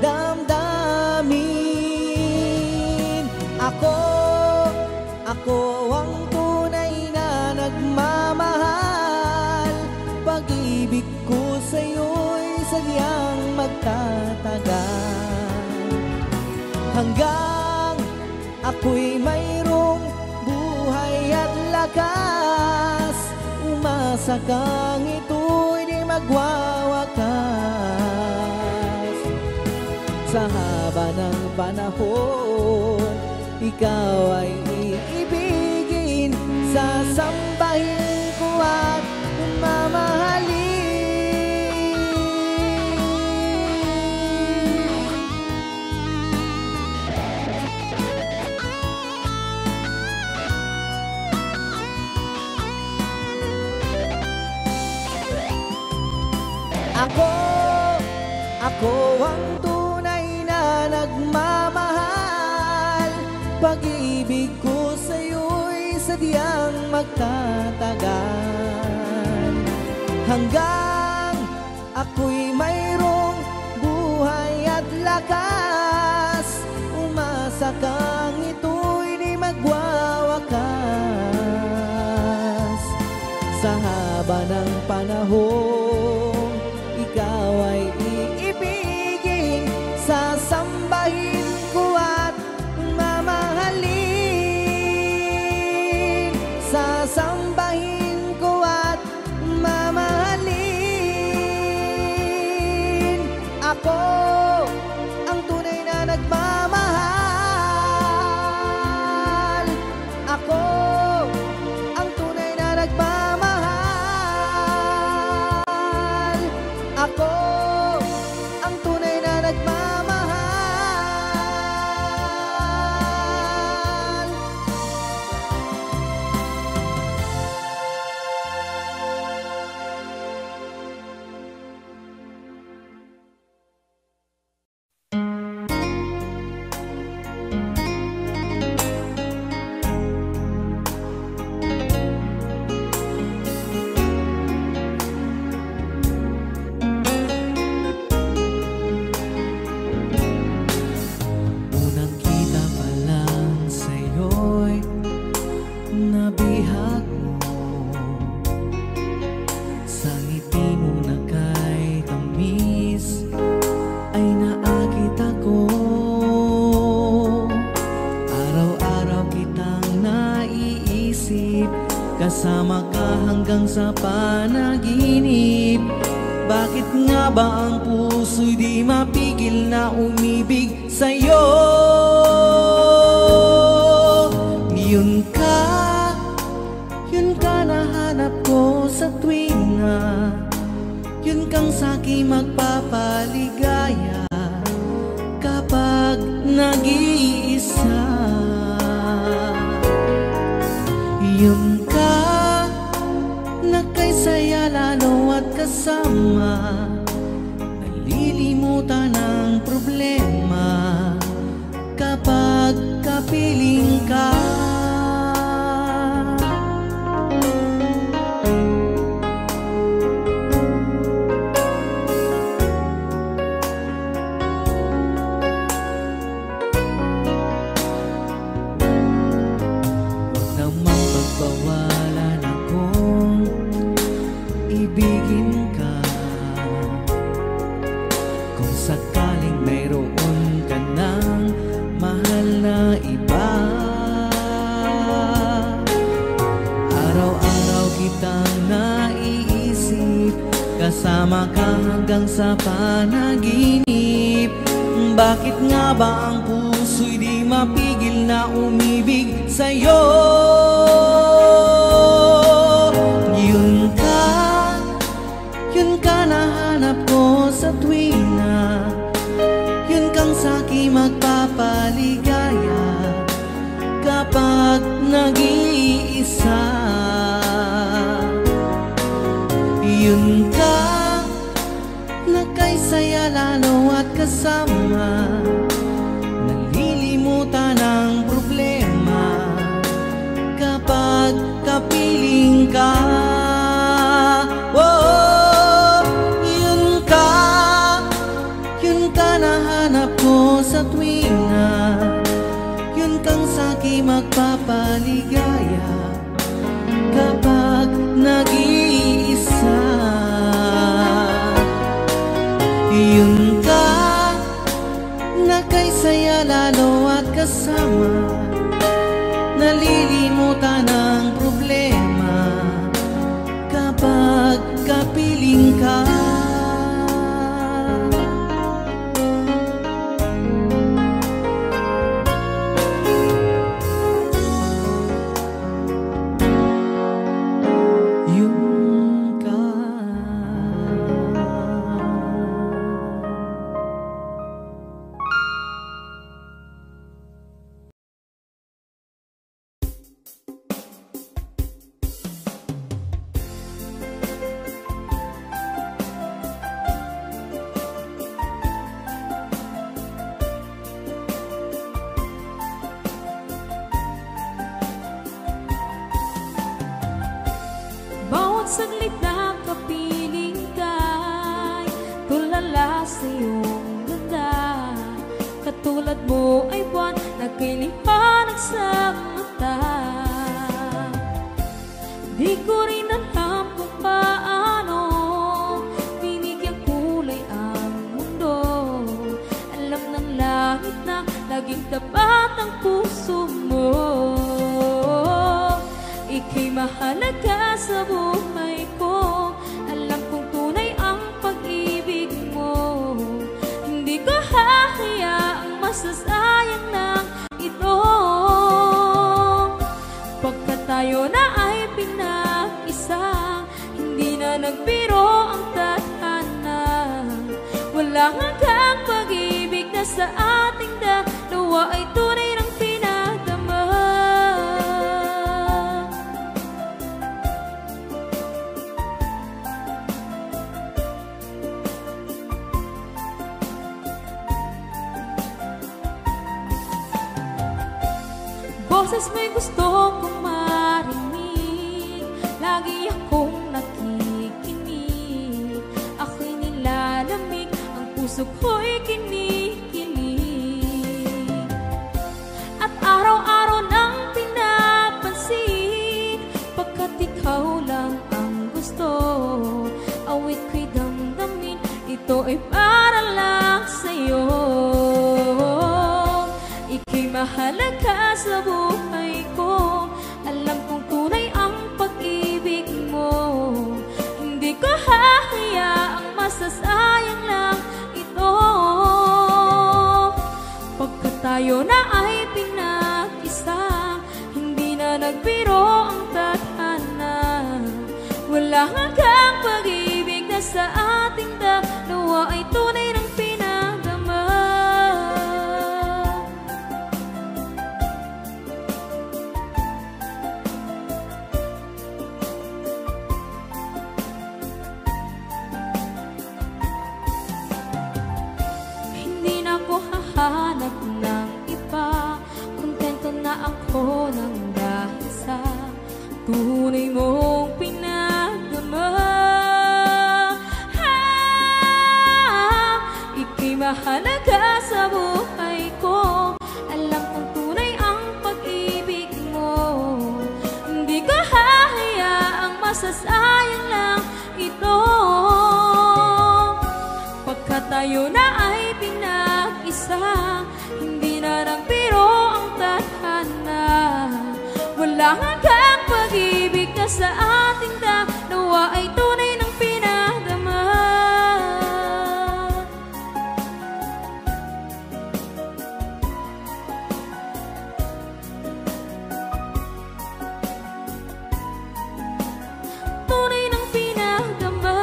damdamin. Ako, ako ang tunay na nagmamahal. Pag-ibig ko sa'yo'y sadyang magtatagal. Hanggang ako'y mayroong buhay at lakas, umasa kang ito'y di magwawakas. Sa haba ng panahon, ikaw ay iibigin, sasambahin ko at mamahalin. Ako, ako ang tunay na nagmamahal. Pag-ibig ko sa'yo'y sadyang magtatagal. Hanggang ako'y mayroong buhay at lakas, umasa kang ito'y di magwawakas. Sa haba ng panahon, ikaw ay iibigin, sasambahin ko at mamahalin. Sasambahin ko at mamahalin. Ako ang tunay na nagmamahal. Ako ang tunay na nagmamahal. Ako ang tunay na nagmamahal. Unang kita pa lang sa'yo'y nabihag mo. Sa ngiti mo na kay tamis ay naakit ako. Araw-araw kitang naiisip, kasama ka hanggang sa panaginip. Bakit nga ba ang puso'y di mapigil na umibig sa'yo? Yun ka, yun ka nahanap ko sa tuwina. Yun kang sa'king magpapaligaya kapag nag-iisa. Yun ka, nagkaysaya lalo at kasama, nalilimutan ang problema kapag kapiling ka. Huwag namang pagbawalan akong ibigin ka. Kung sakaling mayroon ka ng mahal na iba, araw-araw kitang naiisip, kasama ka hanggang sa panaginip. Bakit nga ba ang puso'y di mapigil na umibig sa'yo? Yun ka, yun ka nahanap ko sa tuwina. Yun kang sa'king magpapaligaya kapag nag-iisa. Yun ka, nagkaysaya lalo at kasama, nalilimutan ang problema kapag kapiling ka. Oh, yun magkasama, nalilimutan ang problema kapag kapiling ka. Saglit na kapiling ka'y tulala sa iyong ganda. Katulad mo ay buwan na kiliwanag sa mata. Di ko rin alam kung paano binigyan kulay ang mundo. Alam ng langit na laging tapat ang puso mo. Ika'y mahalaga sa buhay ko. Alam kong tunay ang pag-ibig mo. Hindi ko hahayaang masasayang ng ito. Pagkat tayo na ay pinag-isa, hindi na nagbiro ang tadhana. Walang hanggang pag-ibig na sa ating dalawa ay tunay ng pinagdama. Boses mo'y gusto kong marinig, lagi akong nakikinig. Ako'y nilalamig, ang puso ko'y kinikilig. At araw-araw nang pinapansin, pagkat ikaw lang ang gusto. Awit ko'y damdamin, ito ay para lang sa'yo. Ika'y mahalaga sa buhay ko. Alam kong tunay ang pag-ibig mo. Hindi ko hahayaang masasayang lang ito. Pagkat tayo na ay pinag-isa, hindi na nagbiro ang tadhana. Wala hanggang pag-ibig na sa ating dalawa ay tunay ng pinagdama. Hanap ng iba, kontento na ako ng dahil sa tunay mong pinagdama. Ah, ika'y mahalaga sa buhay ko. Alam kong tunay ang pag-ibig mo. Hindi ko hahayaang masasayang lang ito. Pagkat tayo na ay pinag-isa, hindi na nagbiro ang tadhana. Wala hanggang pag-ibig na sa ating dalawa ay tunay ng pinagdama. Tunay ng pinagdama.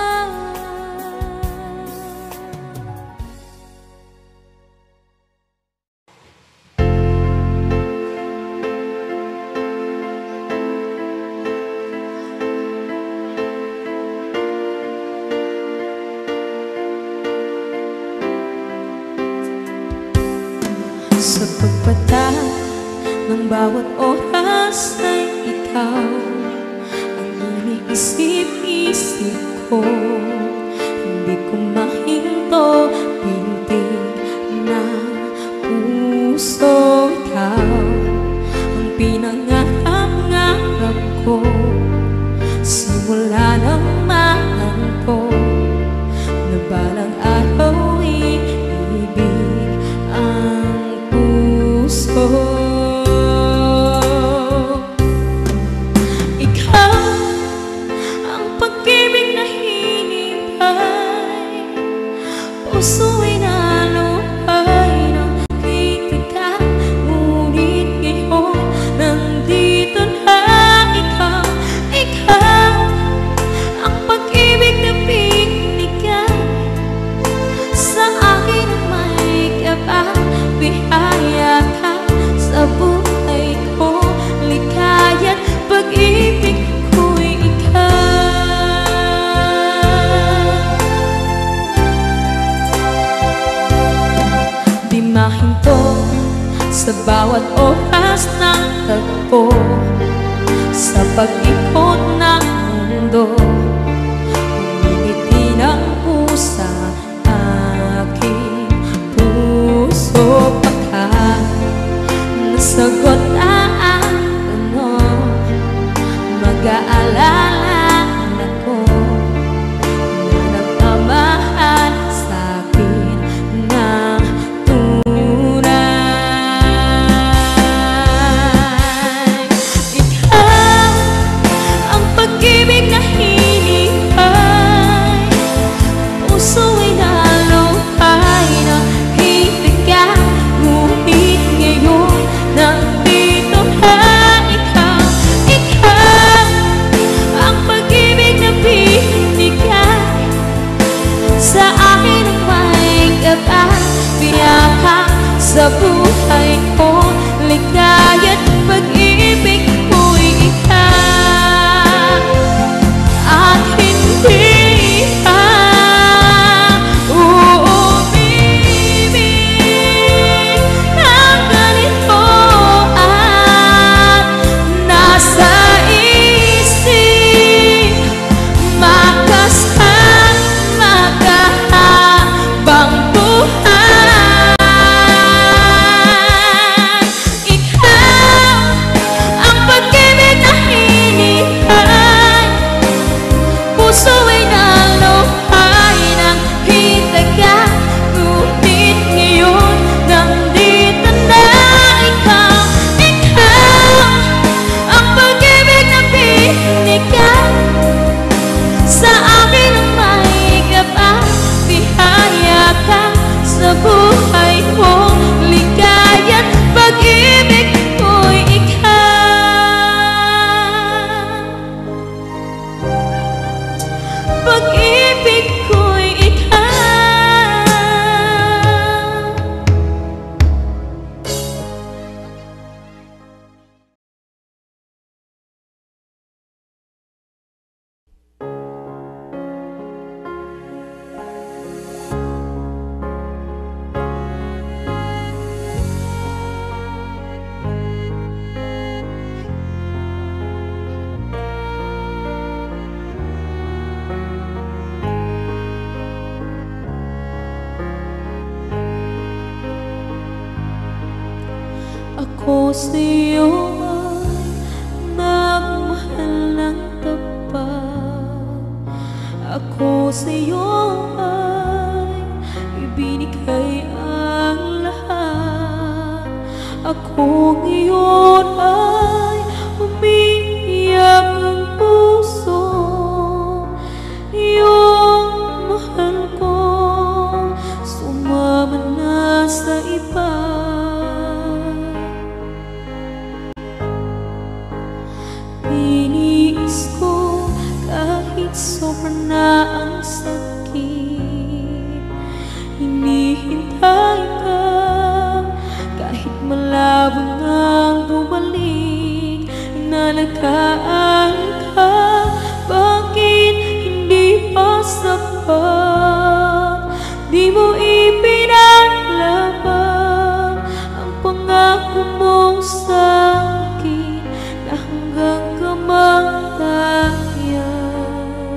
Sa pagpatak ng bawat oras ay ikaw ang iniisip-isip ko. Hindi ko mahinto, pintig na puso. Ikaw ang pinangarap-ngarap ko simula ng mahal ko, na balang araw iibig ang puso. bawat oras ng tagpo sa pag-ikot ng mundo. Umingiti ng pusa aking puso pagkat nasagot ang tanong. Mag-aalala ako na nagmamahal sa'kin ng tunay. Ikaw ang pag-ibig na hinihintay, puso ay nalupay na hitigan, ngunit ngayon nandito na ikaw. Ikaw ang pag-ibig na binigay sa akin ang may gabay, biyaya sa buhay ko, ligaya't pag-ibig ko'y ikaw. At hindi ka uumibig ng ganito at nasa isip makasama ka habang buhay. Ikaw ang pag-ibig na hinihintay, puso ay nalupay ng hitagan, ngunit ngayon nandito na ikaw. Ikaw ang pag-ibig na binigay sa akin ang may gabay, biyaya ka sa buhay ko, ligaya't pag-ibig ko'y ikaw. Pag-ibig ko'y ikaw. Ako sa'yo ay nagmahal ng tapat. Ako sa'yo ay ibinigay ang lahat. Ako ngayon ay umiiyak ng puso. Yung mahal ko sumama na sa iba. Iniis ko kahit sobra na ang sakit, hinihintay ka kahit malabo nang bumalik. Inalagaan ka, bakit hindi pa sapat? Di mo ipinaglaban ang pangako mo sa akin na hanggang kamatayan.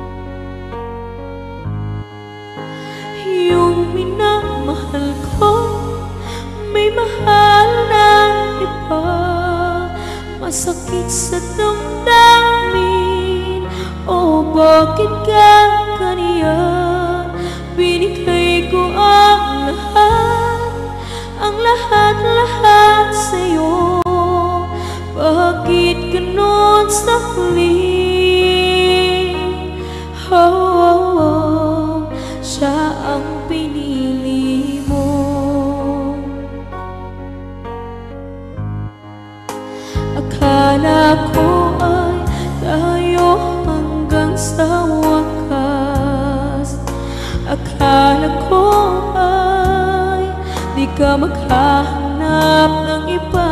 Yung minamahal ko may mahal na iba, masakit sa damdamin. Oh, bakit ka ganyan? Binigay ko ang lahat, ang lahat-lahat sa'yo. Bakit ganon sa huli? Oh, oh, oh, siya ang pinili mo. Akala ko ay tayo hanggang sa wakas. Akala ko ay di ka maghahanap ng iba.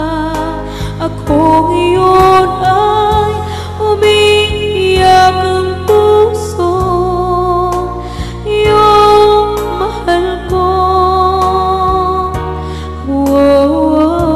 Ako ngayon ay umiiyak ang puso. Yung mahal ko, wow, wow.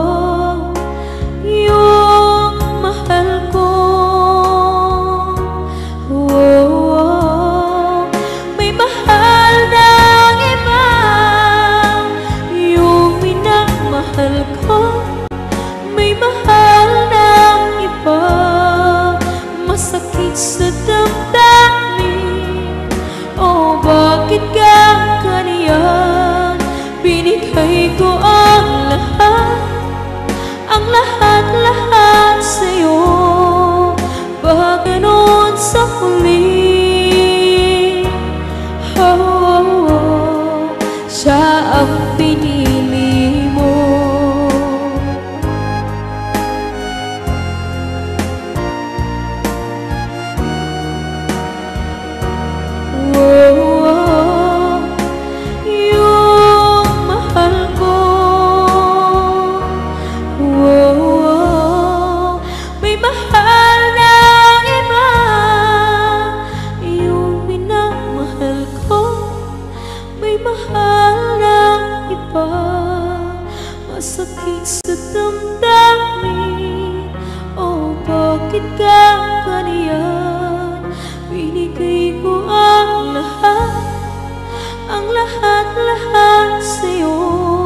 ba masakit sa damdamin? O bakit ka ganyan? Binigay ko ang lahat, ang lahat-lahat sa'yo.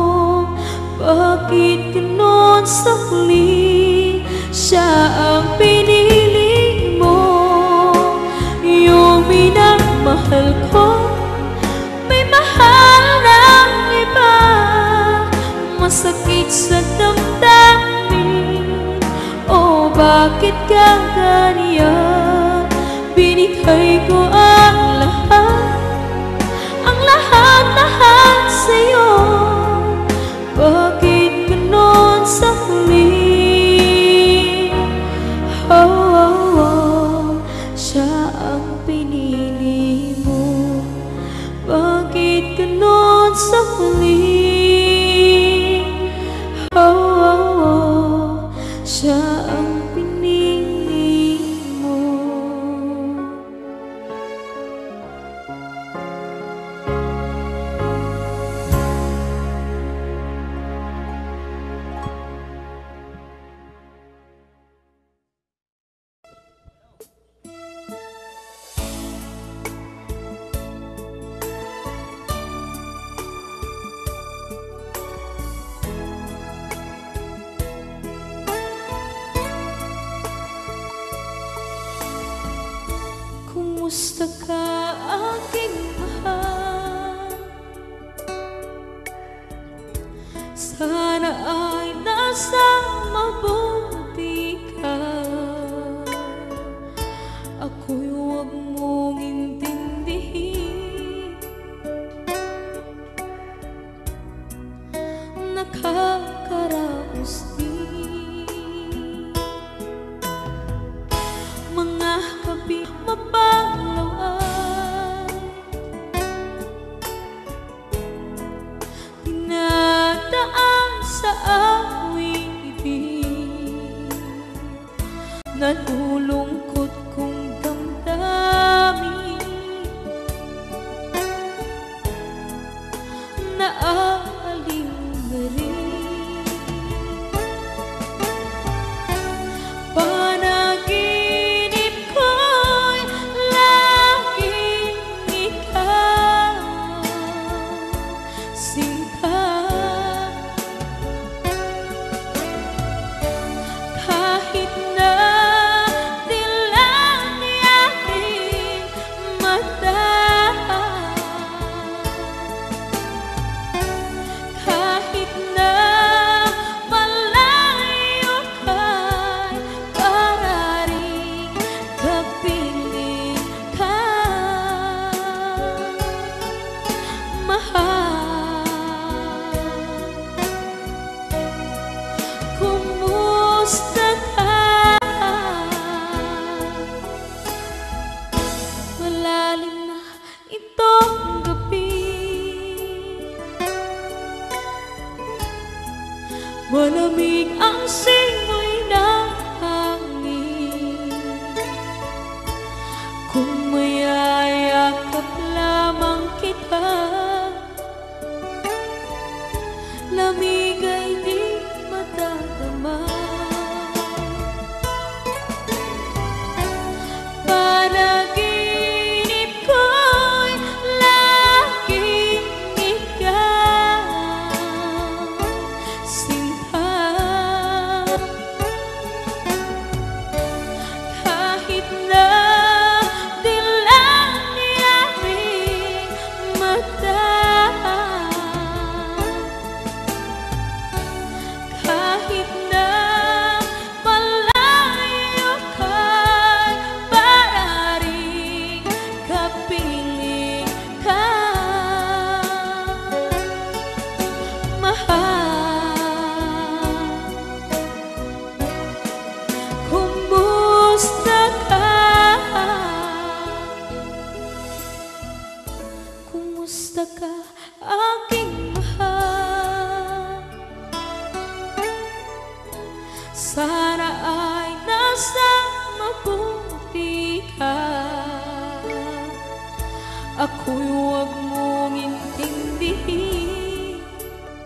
Bakit ganon sa huli? Siya ang pinili mo. Yung minamahal ko may mahal ng iba. Masakit sa damdamin. O bakit ka ganyan? Binigay ko ang lahat, ang lahat-lahat sa'yo. Bakit ganon sa huli? Oh, oh, oh, siya ang pinili mo. Bakit ganon sa huli? Oh, oh, oh, siya ang pinili mo. Kumusta ka, aking mahal? Sana ay nasa mabuti ka. Ako'y huwag mong intindihin. Nakakaraos din mga gabi mapanglawan. Dinadaan sa awitin. Nalulungkot kong damdamin. Naaaling na rin. Panaginip ko'y laging ikaw, sinta. Kahit na dilaw ni aking mata, kahit na malayo ka'y para rin kapiling ka, mahal. Kumusta ka? Malalim na itong gabi. Malamig ang simoy ng hangin. Kung mayayakap lamang kita, lamig ay di madadama. Panaginip ko'y laging ikaw, sinta. Kahit na dilaw ni aking mata, kahit na malayo ka'y para rin kapiling ka, mahal. Kumusta ka? Kumusta ka, aking mahal? Sana ay nasa mabuti ka. Ako'y huwag mong intindihin.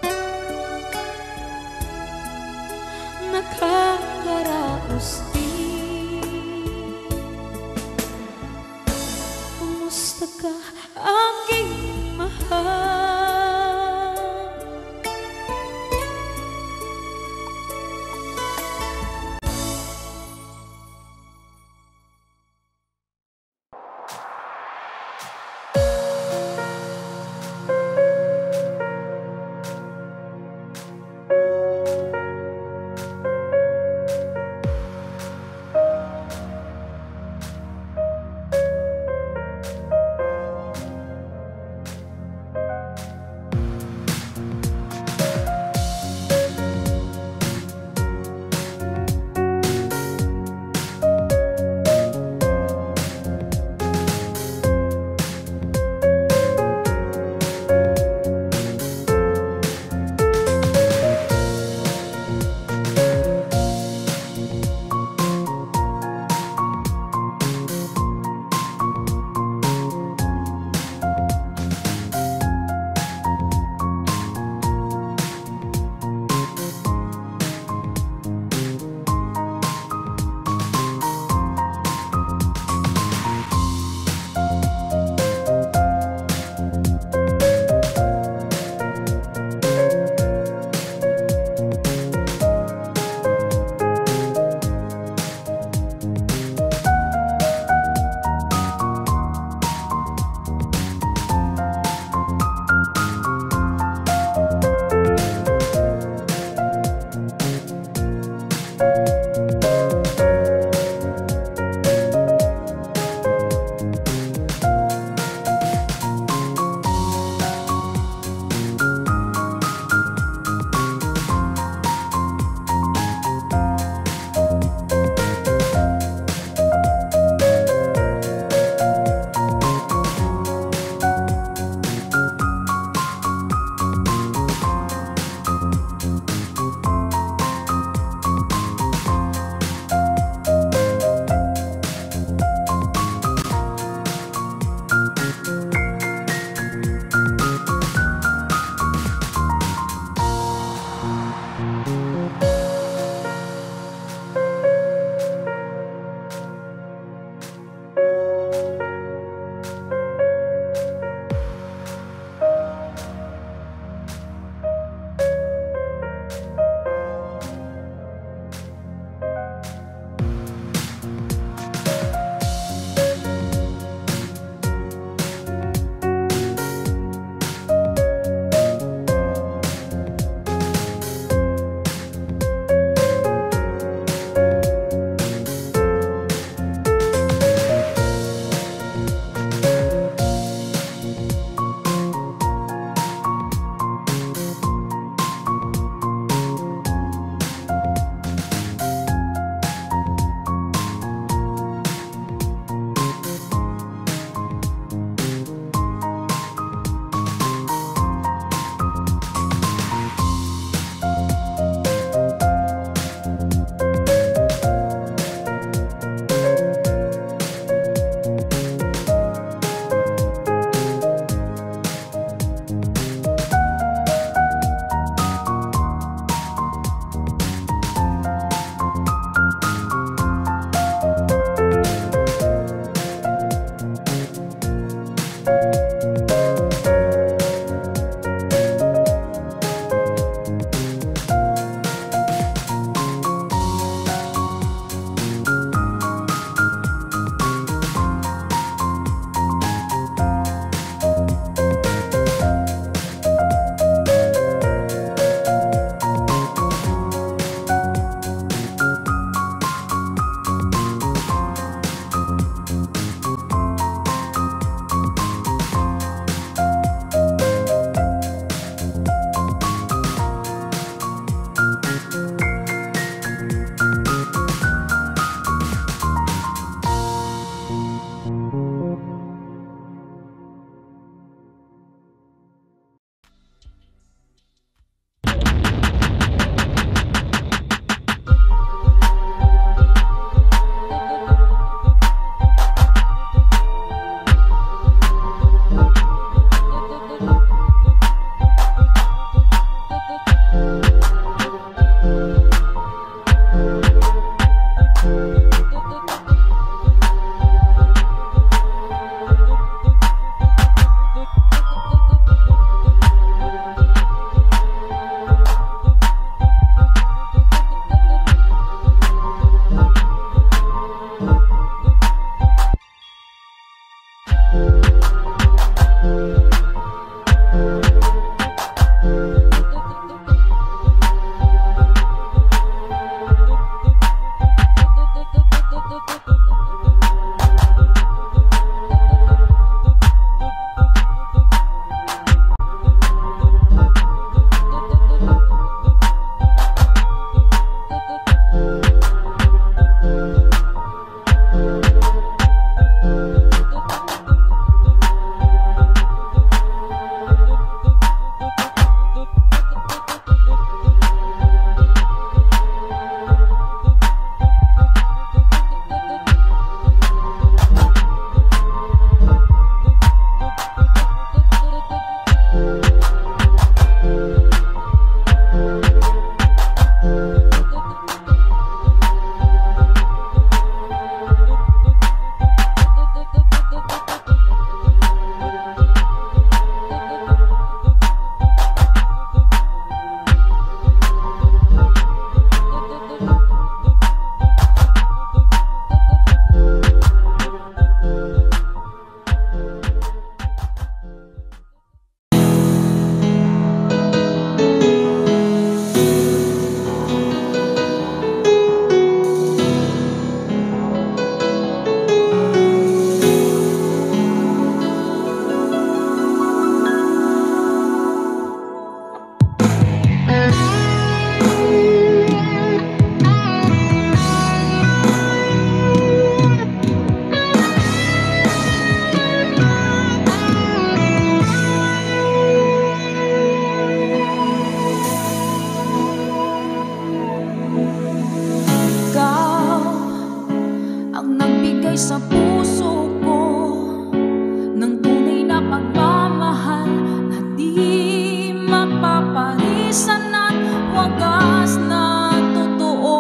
sa puso ko ng tunay na pagmamahal na di mapaparisan at wagas na totoo.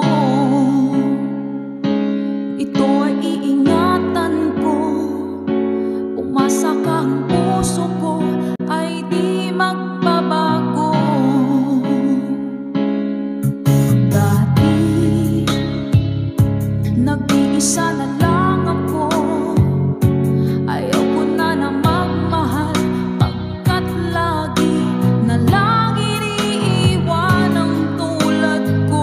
Ito ay iingatan ko, umasa ka, ang puso ko ay di magbabago. Dati nag-iisa na lang ako, ayaw ko na na magmahal, pagkat lagi na lang iniiwan ang tulad ko.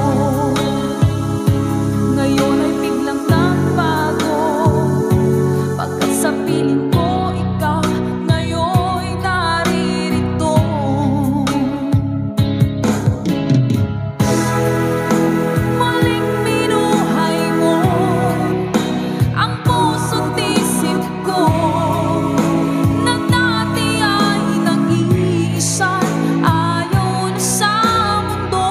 Ngayon ay biglang nagbago, pagkat sa piling ko ikaw ngayon naririto. Muling binuhay mo ang puso't isip ko, na dati ay nag-iisa, ayaw na sa mundo.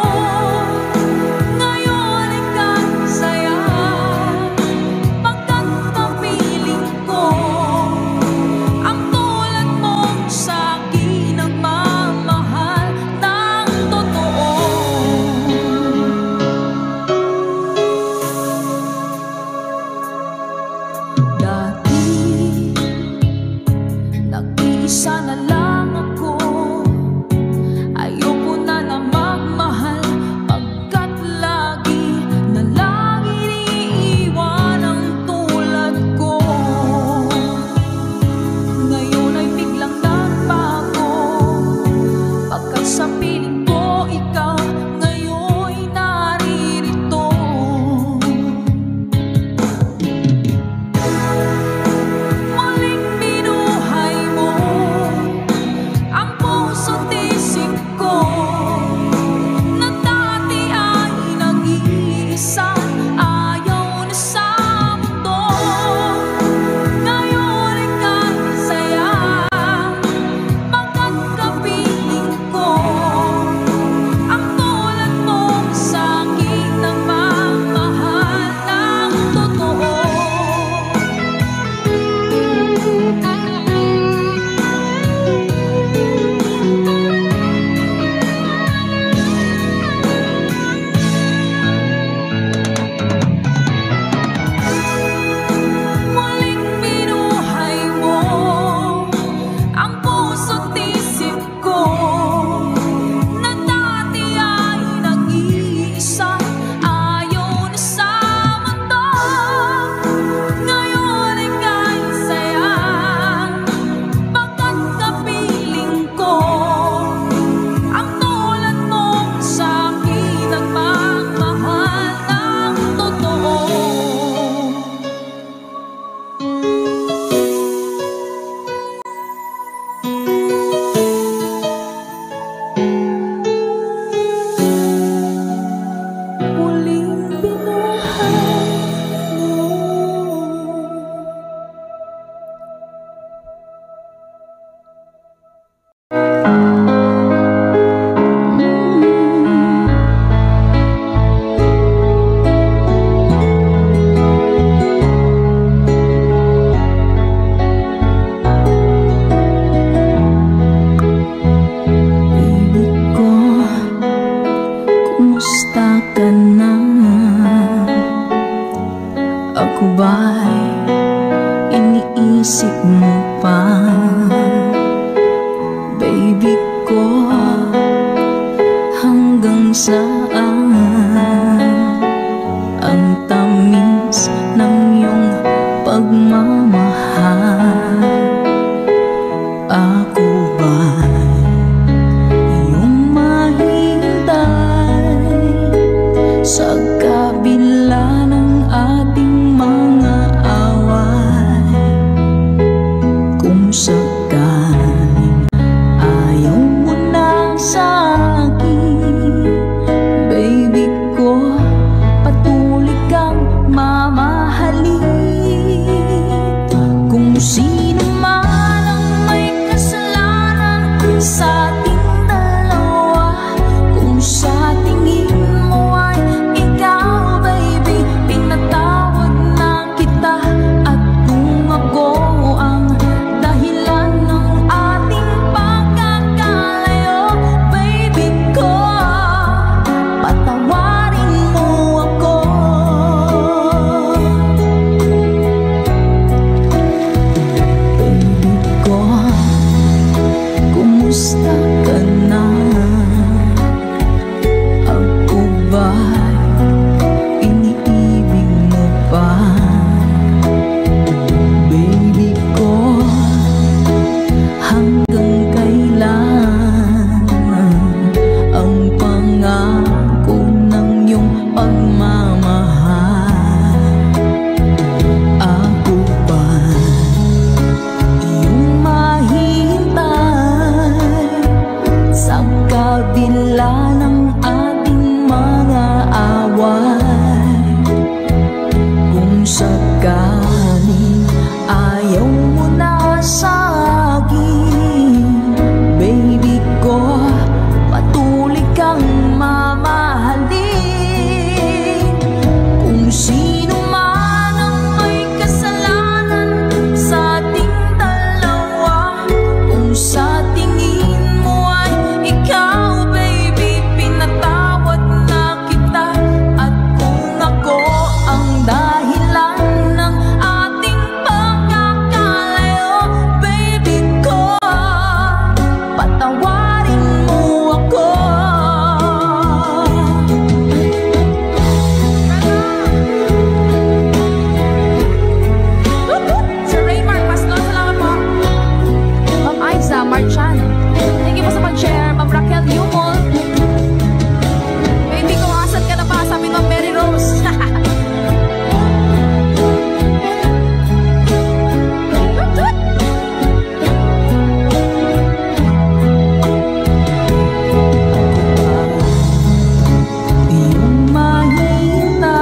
Ngayon ay kasaya, pagkat kapiling ko ang tulad mong sa'kin nagmamahal ng totoo. Dati nag-iisa na lang ako, ayoko na na magmahal, pagkat lagi na lang iniiwan ang tulad ko. Ngayon ay biglang nagbago, pagkat sa piling ko ikaw ngayon naririto. Muling binuhay mo ang puso't isip ko, na dati ay nag-iisa, ayaw na sa mundo. Ngayon ay kasaya, pagkat kapiling ko ang tulad mong sa'kin nagmamahal ng totoo. Muling binuhay mo ang puso't isip ko, na dati ay nag-iisa, ayaw na sa mundo. Ngayon ay kasaya, pagkat kapiling ko ang tulad mong sa'kin nagmamahal ng totoo. Muling binuhay mo. Baby ko, kumusta ka na? Ako ba'y iniisip mo pa? Baby ko, hanggang saan ang tamis ng iyong pagmamahal? Ako ba'y iyong mahintay sa kabila ng ating mga away? Kung sakaling ayaw mo na sa akin, baby ko, patuloy kang mamahalin. Kung sino man ang may kasalanan sa ating dalawa, kung sa tingin mo ay ikaw, baby, pinatawad na kita. At kung ako ang dahilan ng ating pagkakalayo, baby ko, patawarin mo ako. Sir Raymar, Pastor, salamat po. Ma'am Aiza Marchan, thank you po sa pag-share. Ma'am Raquel Yumol, baby ko, asan ka na ba? Sabi Ma'am Mary Rose. Iyong mahina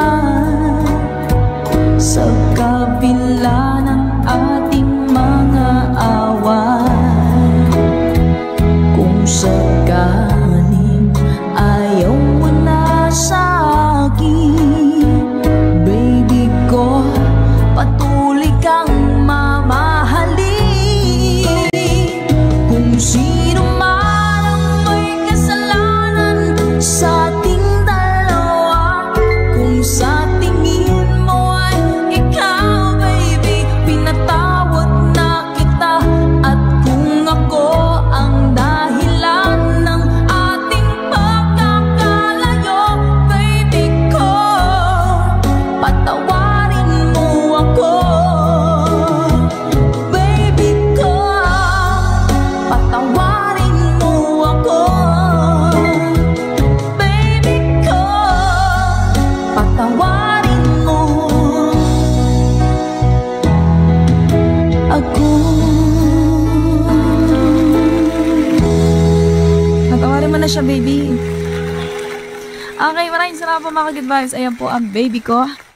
sa kabila ng ating mga away. Kung sakaling ayaw mo na sa akin, baby ko, patuloy kang mamahalin. Kung sino man ang may kasalanan sa ating dalawa, kung sa tingin mo ay ikaw, baby, pinatawad na kita. At kung ako ang dahilan ng ating pagkakalayo, baby ko, patawarin mo ako. Baby ko, patawarin mo ako. Baby ko, patawarin mo ako. Patawarin mo na siya, baby. Okay, maraming salamat po mga good vibes. Ayan po ang baby ko.